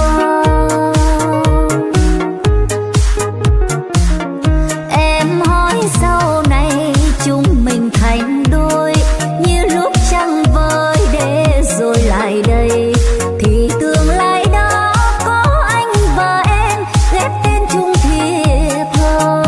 Em hỏi sau này chúng mình thành đôi như lúc trăng vơi để rồi lại đây, thì tương lai đó có anh và em ghép tên chung thiệp hồng.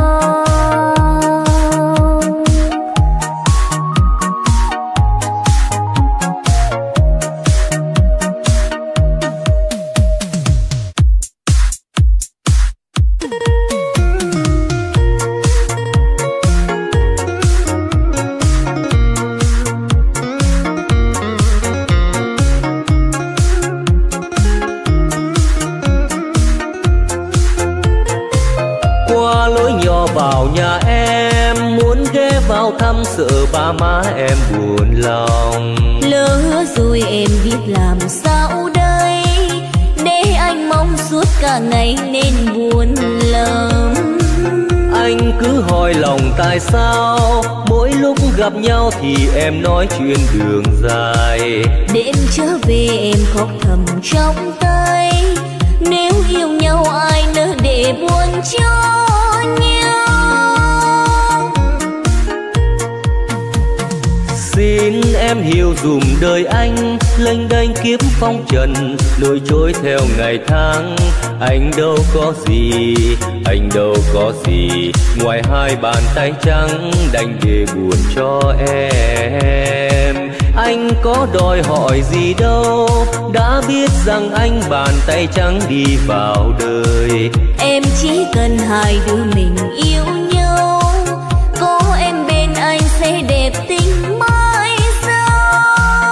Qua lối nhỏ vào nhà em, muốn ghé vào thăm sợ ba má em buồn lòng. Lỡ rồi em biết làm sao đây, để anh mong suốt cả ngày nên buồn lòng. Anh cứ hỏi lòng tại sao mỗi lúc gặp nhau thì em nói chuyện đường dài. Đêm trở về em khóc thầm trong tay, nếu yêu nhau ai nỡ để buồn cho nhau. Xin em hiểu dùm đời anh, lênh đênh kiếp phong trần, lội trôi theo ngày tháng. Anh đâu có gì, anh đâu có gì, ngoài hai bàn tay trắng đành để buồn cho em. Anh có đòi hỏi gì đâu, đã biết rằng anh bàn tay trắng đi vào đời. Em chỉ cần hai đứa mình yêu nhau, có em bên anh sẽ đẹp tình mãi sau.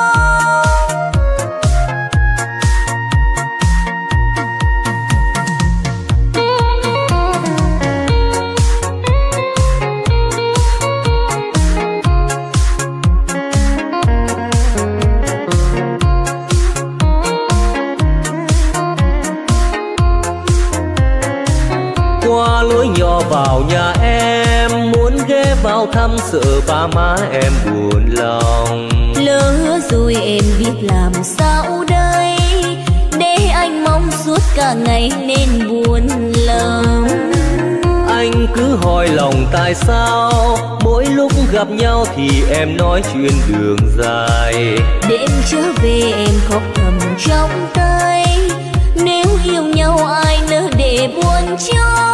Qua lối nhỏ vào nhà em, muốn ghé vào thăm sợ ba má em buồn lòng. Lỡ rồi em biết làm sao đây, để anh mong suốt cả ngày nên buồn lòng. Anh cứ hỏi lòng tại sao mỗi lúc gặp nhau thì em nói chuyện đường dài. Đêm trở về em khóc thầm trong tay, nếu yêu nhau ai nỡ để buồn cho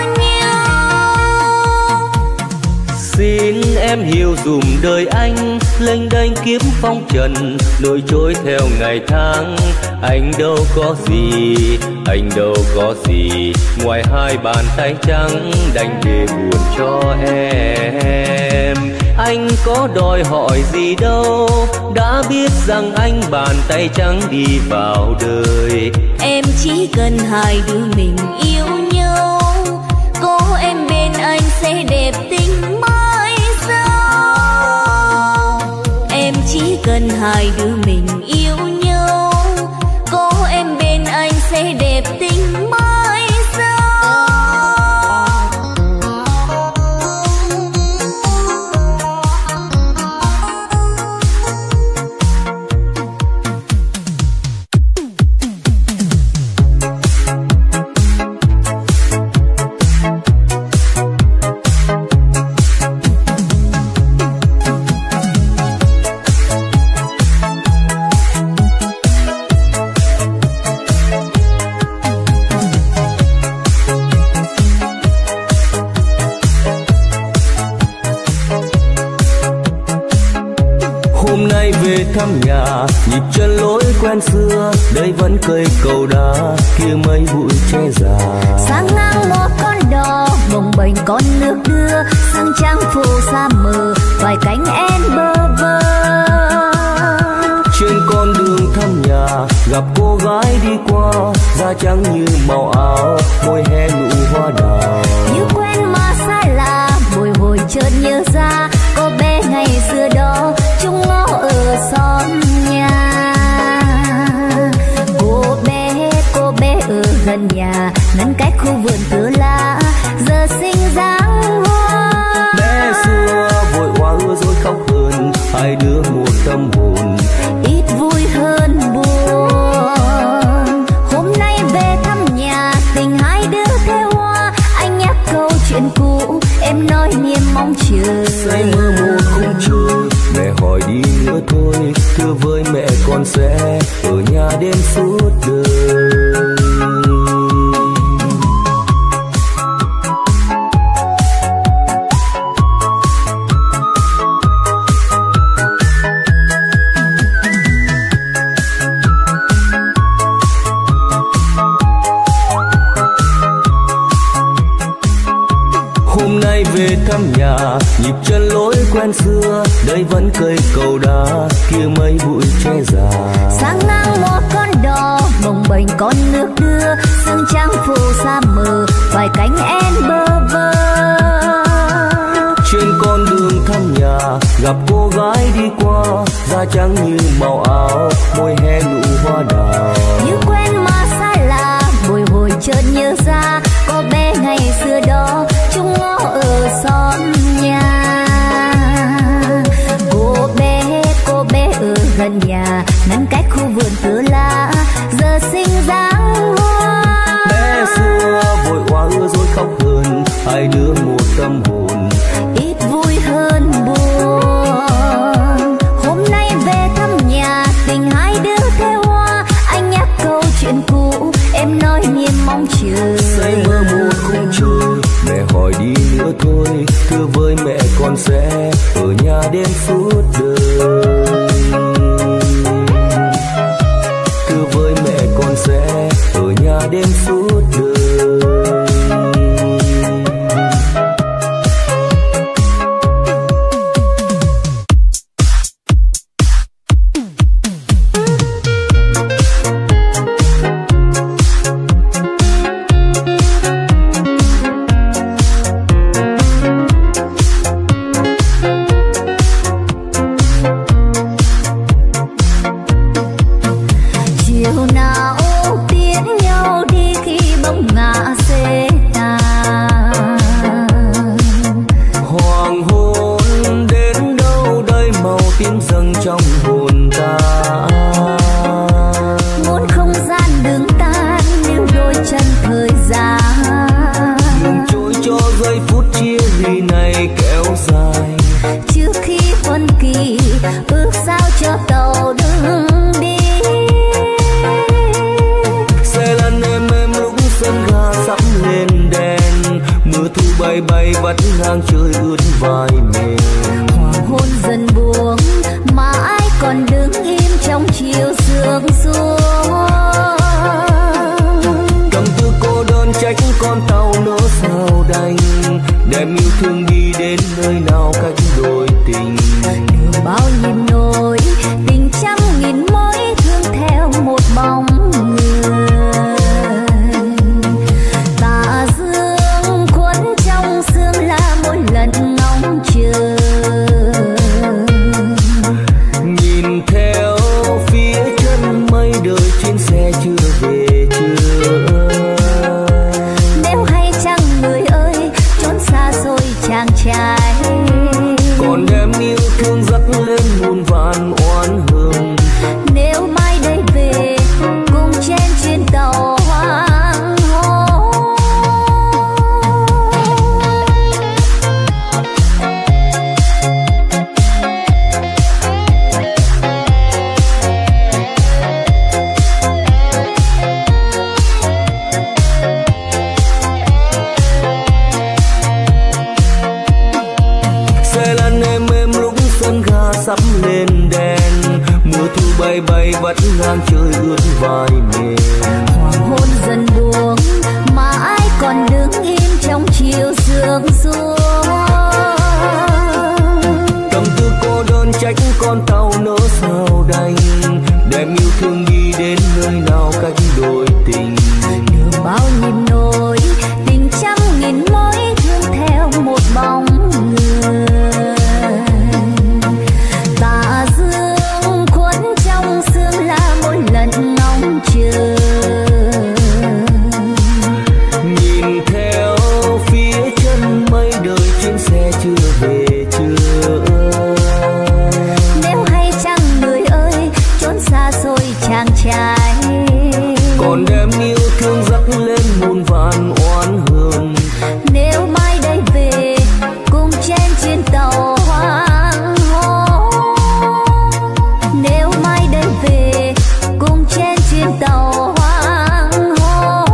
nhau. Xin em hiểu dùm đời anh, lênh đênh kiếp phong trần, lội trôi theo ngày tháng. Anh đâu có gì, anh đâu có gì, ngoài hai bàn tay trắng đành để buồn cho em. Anh có đòi hỏi gì đâu, đã biết rằng anh bàn tay trắng đi vào đời. Em chỉ cần hai đứa mình yêu nhau, có em bên anh sẽ đẹp tình mãi sau. Em chỉ cần hai đứa mình yêu nhau, có em bên anh sẽ đẹp tình mãi sau. thăm nhà, nhịp chân lối quen xưa, đây vẫn cây cầu đá, kia mấy bụi tre già. Sang ngang một con đò bồng bềnh con nước đưa sang trang phù sa mờ vài cánh én bơ vơ. Trên con đường thăm nhà gặp cô gái đi qua, da trắng như màu áo, môi hé nụ hoa đào. Như quen mà xa lạ, bồi hồi chợt nhớ ra cô bé ngày xưa đó chung ngõ ở xóm nhà. Cô bé, cô bé ở gần nhà, ngăn cách khu vườn tứa lá, giờ sinh dáng hoa. Bé xưa vội hoa ưa rồi khóc hơn, hai đứa một tâm hồn, ít vui hơn buồn. Hôm nay về thăm nhà, tình hai đứa theo hoa, anh nhắc câu chuyện cũ, em nói niềm mong chờ. say mơ một khung trời, mẹ hỏi đi nữa thôi, thưa với mẹ con sẽ ở nhà đến suốt đời. Về thăm nhà nhịp chân lối quen xưa, đây vẫn cây cầu đá, kia mấy bụi tre già. Sang ngang một con đò bồng bềnh con nước đưa sang trang phù sa mờ vài cánh én bơ vơ. Trên con đường thăm nhà gặp cô gái đi qua, da trắng như màu áo, môi hé nụ hoa đào. Như quen mà xa lạ, bồi hồi chợt nhớ ra cô bé ngày xưa đó chung ngõ ở xóm nhà. Cô bé, cô bé ở gần nhà, ngăn cách khu vườn tứa lá, giờ sinh dáng hoa. Bé xưa vội hoa ưa rồi khóc hơn, hai đứa một tâm hồn, ít vui hơn buồn. Hôm nay về thăm nhà, tình hai đứa theo hoa, anh nhắc câu chuyện cũ, em nói niềm mong chờ. say mơ một khung trời, mẹ hỏi đi nữa thôi, thưa với mẹ con sẽ ở nhà đến suốt đời. Thưa với mẹ con sẽ ở nhà đến suốt đời. Hoàng hôn dần buông mà ai còn đứng im trong chiều sương xuống. Tâm tư cô đơn trách con tàu nỡ sao đành, đem yêu thương đi đến nơi nào cách đôi tình. Đường bao nhịp nối tình trăm nghìn mối thương theo một bóng người. Tà dương khuất trong sương là mỗi lần ngóng chờ. Nhìn theo phía chân mây đời chuyến xe chưa về chưa. Nếu hay chăng người ơi trốn xa xôi chàng trai, còn đem yêu thương dắt lên muôn vàn oán hờn. nếu mai đây về cùng trên chuyến tàu hoang hôn. Nếu mai đây về cùng trên chuyến tàu hoang hôn.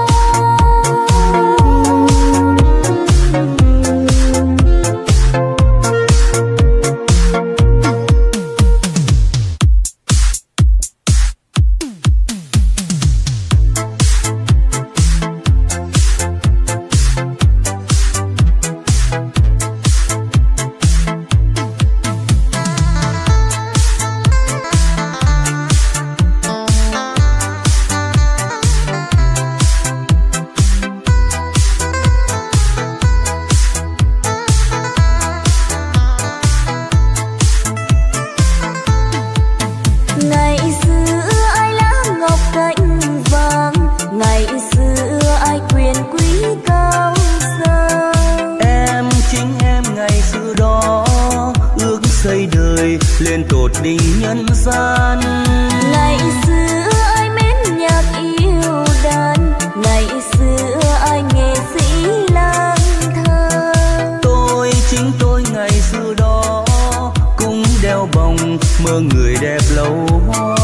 Ngày xưa ai lá ngọc cánh vàng, ngày xưa ai quyền quý cao sang. Em chính em ngày xưa đó ước xây đời lên tột đỉnh nhân gian. Ngày xưa ai mến nhạc yêu đàn, ngày xưa ai nghệ sĩ lang thang. Tôi chính tôi ngày xưa đó cũng đeo bồng mơ người đẹp lâu hoa.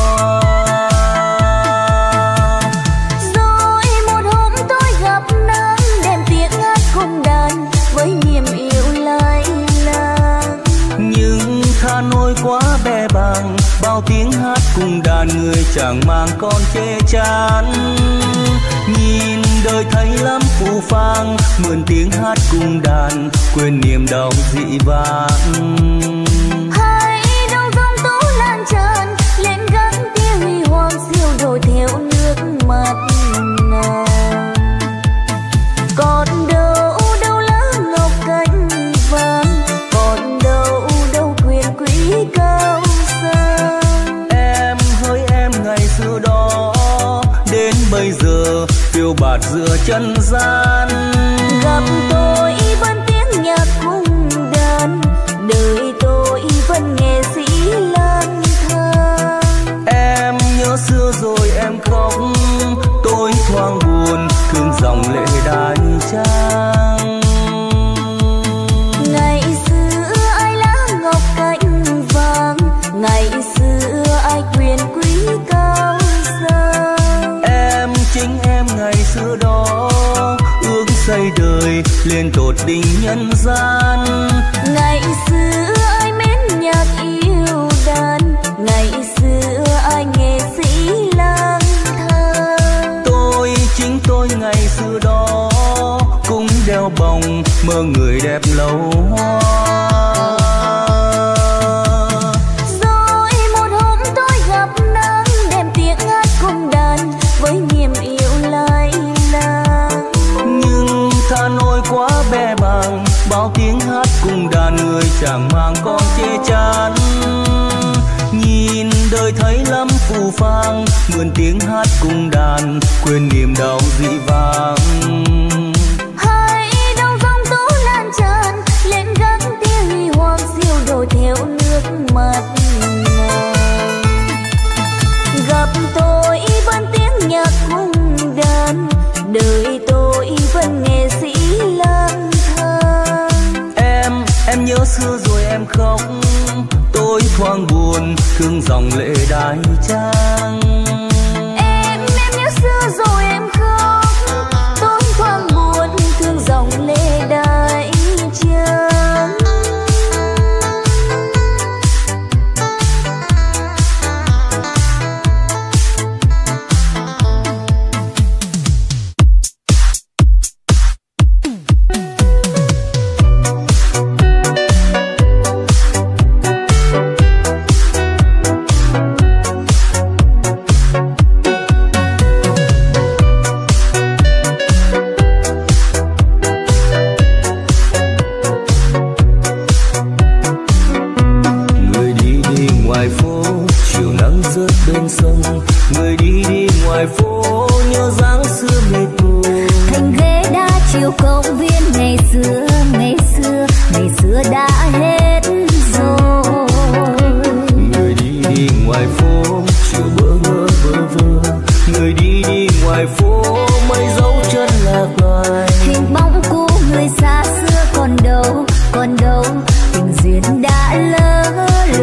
Rồi một hôm tôi gặp nàng đem tiếng hát cùng đàn với niềm yêu lai lang. Nhưng tha nỗi quá bè bàng, bao tiếng hát cùng đàn người chẳng mang con chê chán. Nhìn đời thấy lắm phù phang, mượn tiếng hát cùng đàn quên niềm đau dị vãng. Hãy đâu dòng tố lan tràn lên gắn tiếng huy hoàng siêu đổi theo nước mắt nàng. Còn đâu đâu lá ngọc cánh vàng, còn đâu đâu quyền quý cao sang. Em hỡi em ngày xưa đó đến bây giờ phiêu bạt giữa chân gian. Gặp tôi vẫn tiếng nhạc cung đàn, đời tôi vẫn nghệ sĩ lang thang. Em nhớ xưa rồi em khóc, tôi thoáng buồn thương dòng lệ đài trang. Ngày xưa ai lá ngọc cánh vàng, ngày xưa ai quyền quý cao sang. Em chính em ngày xưa đó ước xây đời lên tột đỉnh nhân gian. Ngày xưa ai mến nhạc yêu đàn, ngày xưa ai nghệ sĩ lang thang. Tôi chính tôi ngày xưa đó cũng đeo bồng mơ người đẹp lâu hoa. Rồi một hôm tôi gặp nàng đem tiếng hát cùng đàn với niềm yêu lai lang. Nhưng tha nỗi quá bè bàng, bao tiếng hát cùng đàn người chẳng mang con chê chán. Nhìn đời thấy lắm phù phang, mượn tiếng hát cùng đàn quên niềm đau dị vãng. Hãy đâu dòng tố lan tràn lên gắn tiếng huy hoàng siêu đổi theo nước mắt nàng. Gặp tôi vẫn tiếng nhạc cung đàn, đời tôi vẫn nghệ sĩ lang thang. Em, em nhớ xưa rồi em khóc, tôi thoáng buồn thương dòng lệ đài trang. Em, em nhớ xưa rồi em khóc, tôi thoáng buồn thương dòng lệ đài trang. hết rồi. Người đi đi ngoài phố chiều bỡ ngỡ vơ vơ, người đi đi ngoài phố mấy dấu chân lạc loài. Hình bóng của người xa xưa còn đâu, còn đâu tình duyên đã lỡ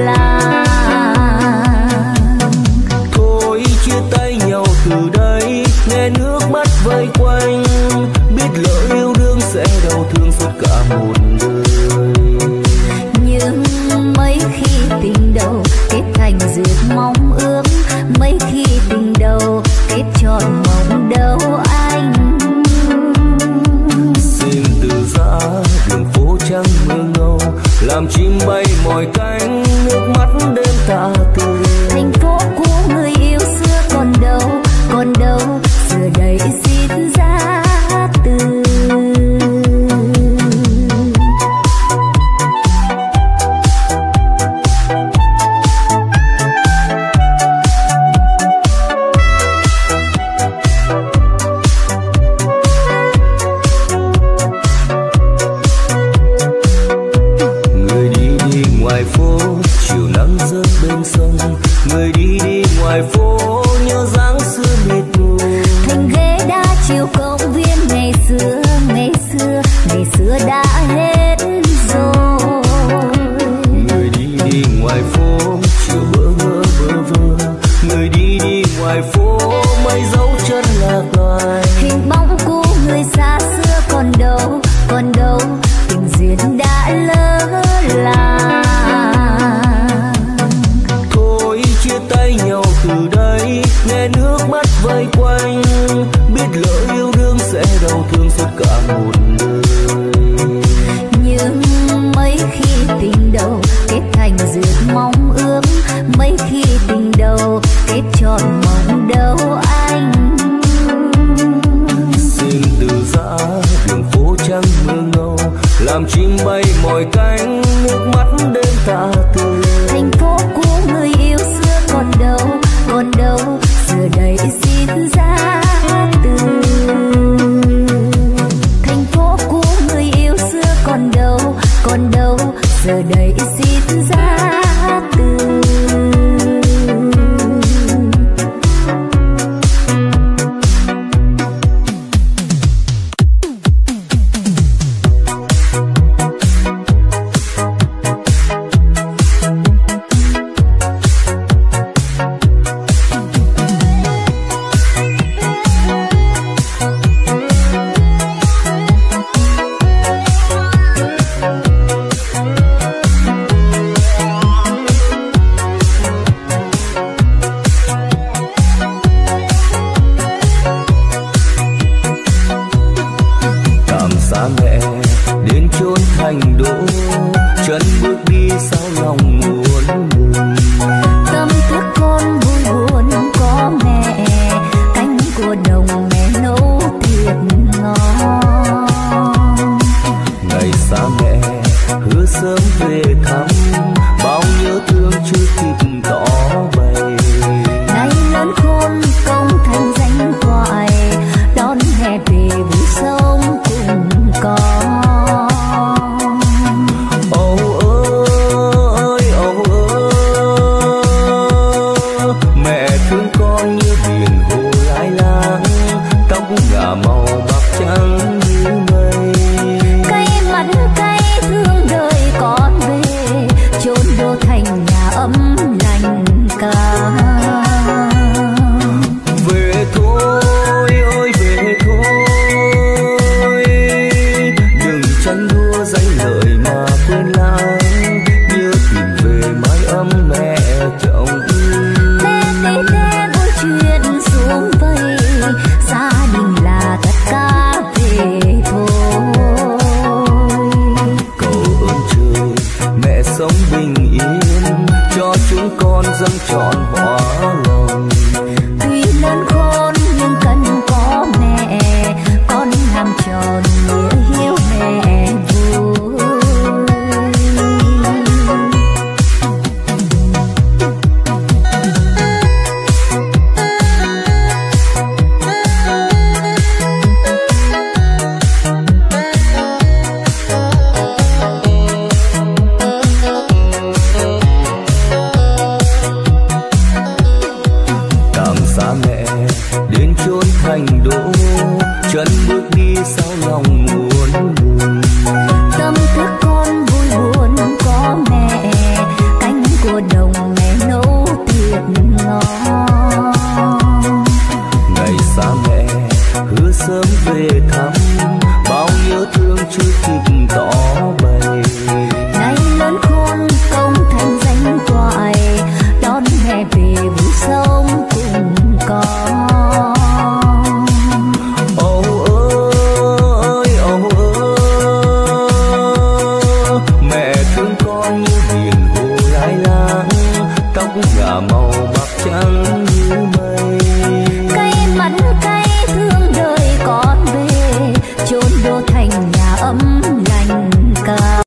làng. Thôi chia tay nhau từ đây, nghe nước mắt vây quanh, biết lỡ yêu đương sẽ đau thương suốt cả một đời. Nhưng mấy khi tình đầu kết thành duyệt mong ước, mấy khi tình đầu kết trọn mộng đâu anh. Xin từ giã đường phố trắng mưa ngâu, làm chim bay mỏi cánh, nước mắt đêm tạ từ. Thành phố của người yêu xưa còn đâu, còn đâu giờ đây xin ra từ. Người đi đi ngoài phố chiều nắng rớt bên sông, người đi đi ngoài phố nhớ dáng xưa mịt mù. Thành ghế đá chiều công viên ngày xưa, ngày xưa, ngày xưa đã hết rồi. Người đi đi ngoài phố chiều bỡ ngỡ vơ vơ, người đi đi ngoài phố mấy dấu chân lạc loài. Hình bóng của người xa xưa còn đâu, còn đâu tình duyên đã lỡ làng. Thôi chia tay nhau từ đây, nghe nước mắt vây quanh, biết lỡ yêu đương sẽ đau thương suốt cả một đời. Nhưng mấy khi tình đầu kết thành duyệt mong ước, mấy khi tình đầu kết trọn mộng đâu anh. Xin từ giã đường phố trắng mưa ngâu, làm chim bay mỏi cánh, nước mắt đêm tạ từ. Thành phố của người yêu xưa còn đâu, còn đâu giờ đây xin ra từ. Thành phố của người yêu xưa còn đâu, còn đâu giờ đây xin ra từ. Xa mẹ đến chốn thành đô, chân bước đi sao lòng muốn mừng. Tâm thức con vui buồn có mẹ, cánh của đồng mẹ nấu thiệt ngon. Ngày xa mẹ hứa sớm về thăm, bao nhớ thương chưa kịp tỏ bày. Ngày lớn khôn công thành danh thoại, đón mẹ về vui sống cùng con. Âu ơi âu ơi, mẹ thương con như biển hồ lai lang, tóc ngả màu bạc trắng như mây. Cây mắt cây thương đời con về, chốn đô thành nhà ấm lành cả. Về thôi ơi về thôi, đừng tranh đua danh lợi mà quên lãng, nhớ tìm về mái ấm mẹ chồng. Tê tê tê vui chuyện xuống vây, gia đình là tất cả về thôi. Cầu ơn trời mẹ sống bình yên, cho chúng con dâng trọn hóa lòng. Tuy lớn khôn nhưng cần có mẹ, con làm tròn nghĩa hiếu mẹ vui. ngả màu bạc trắng như mây.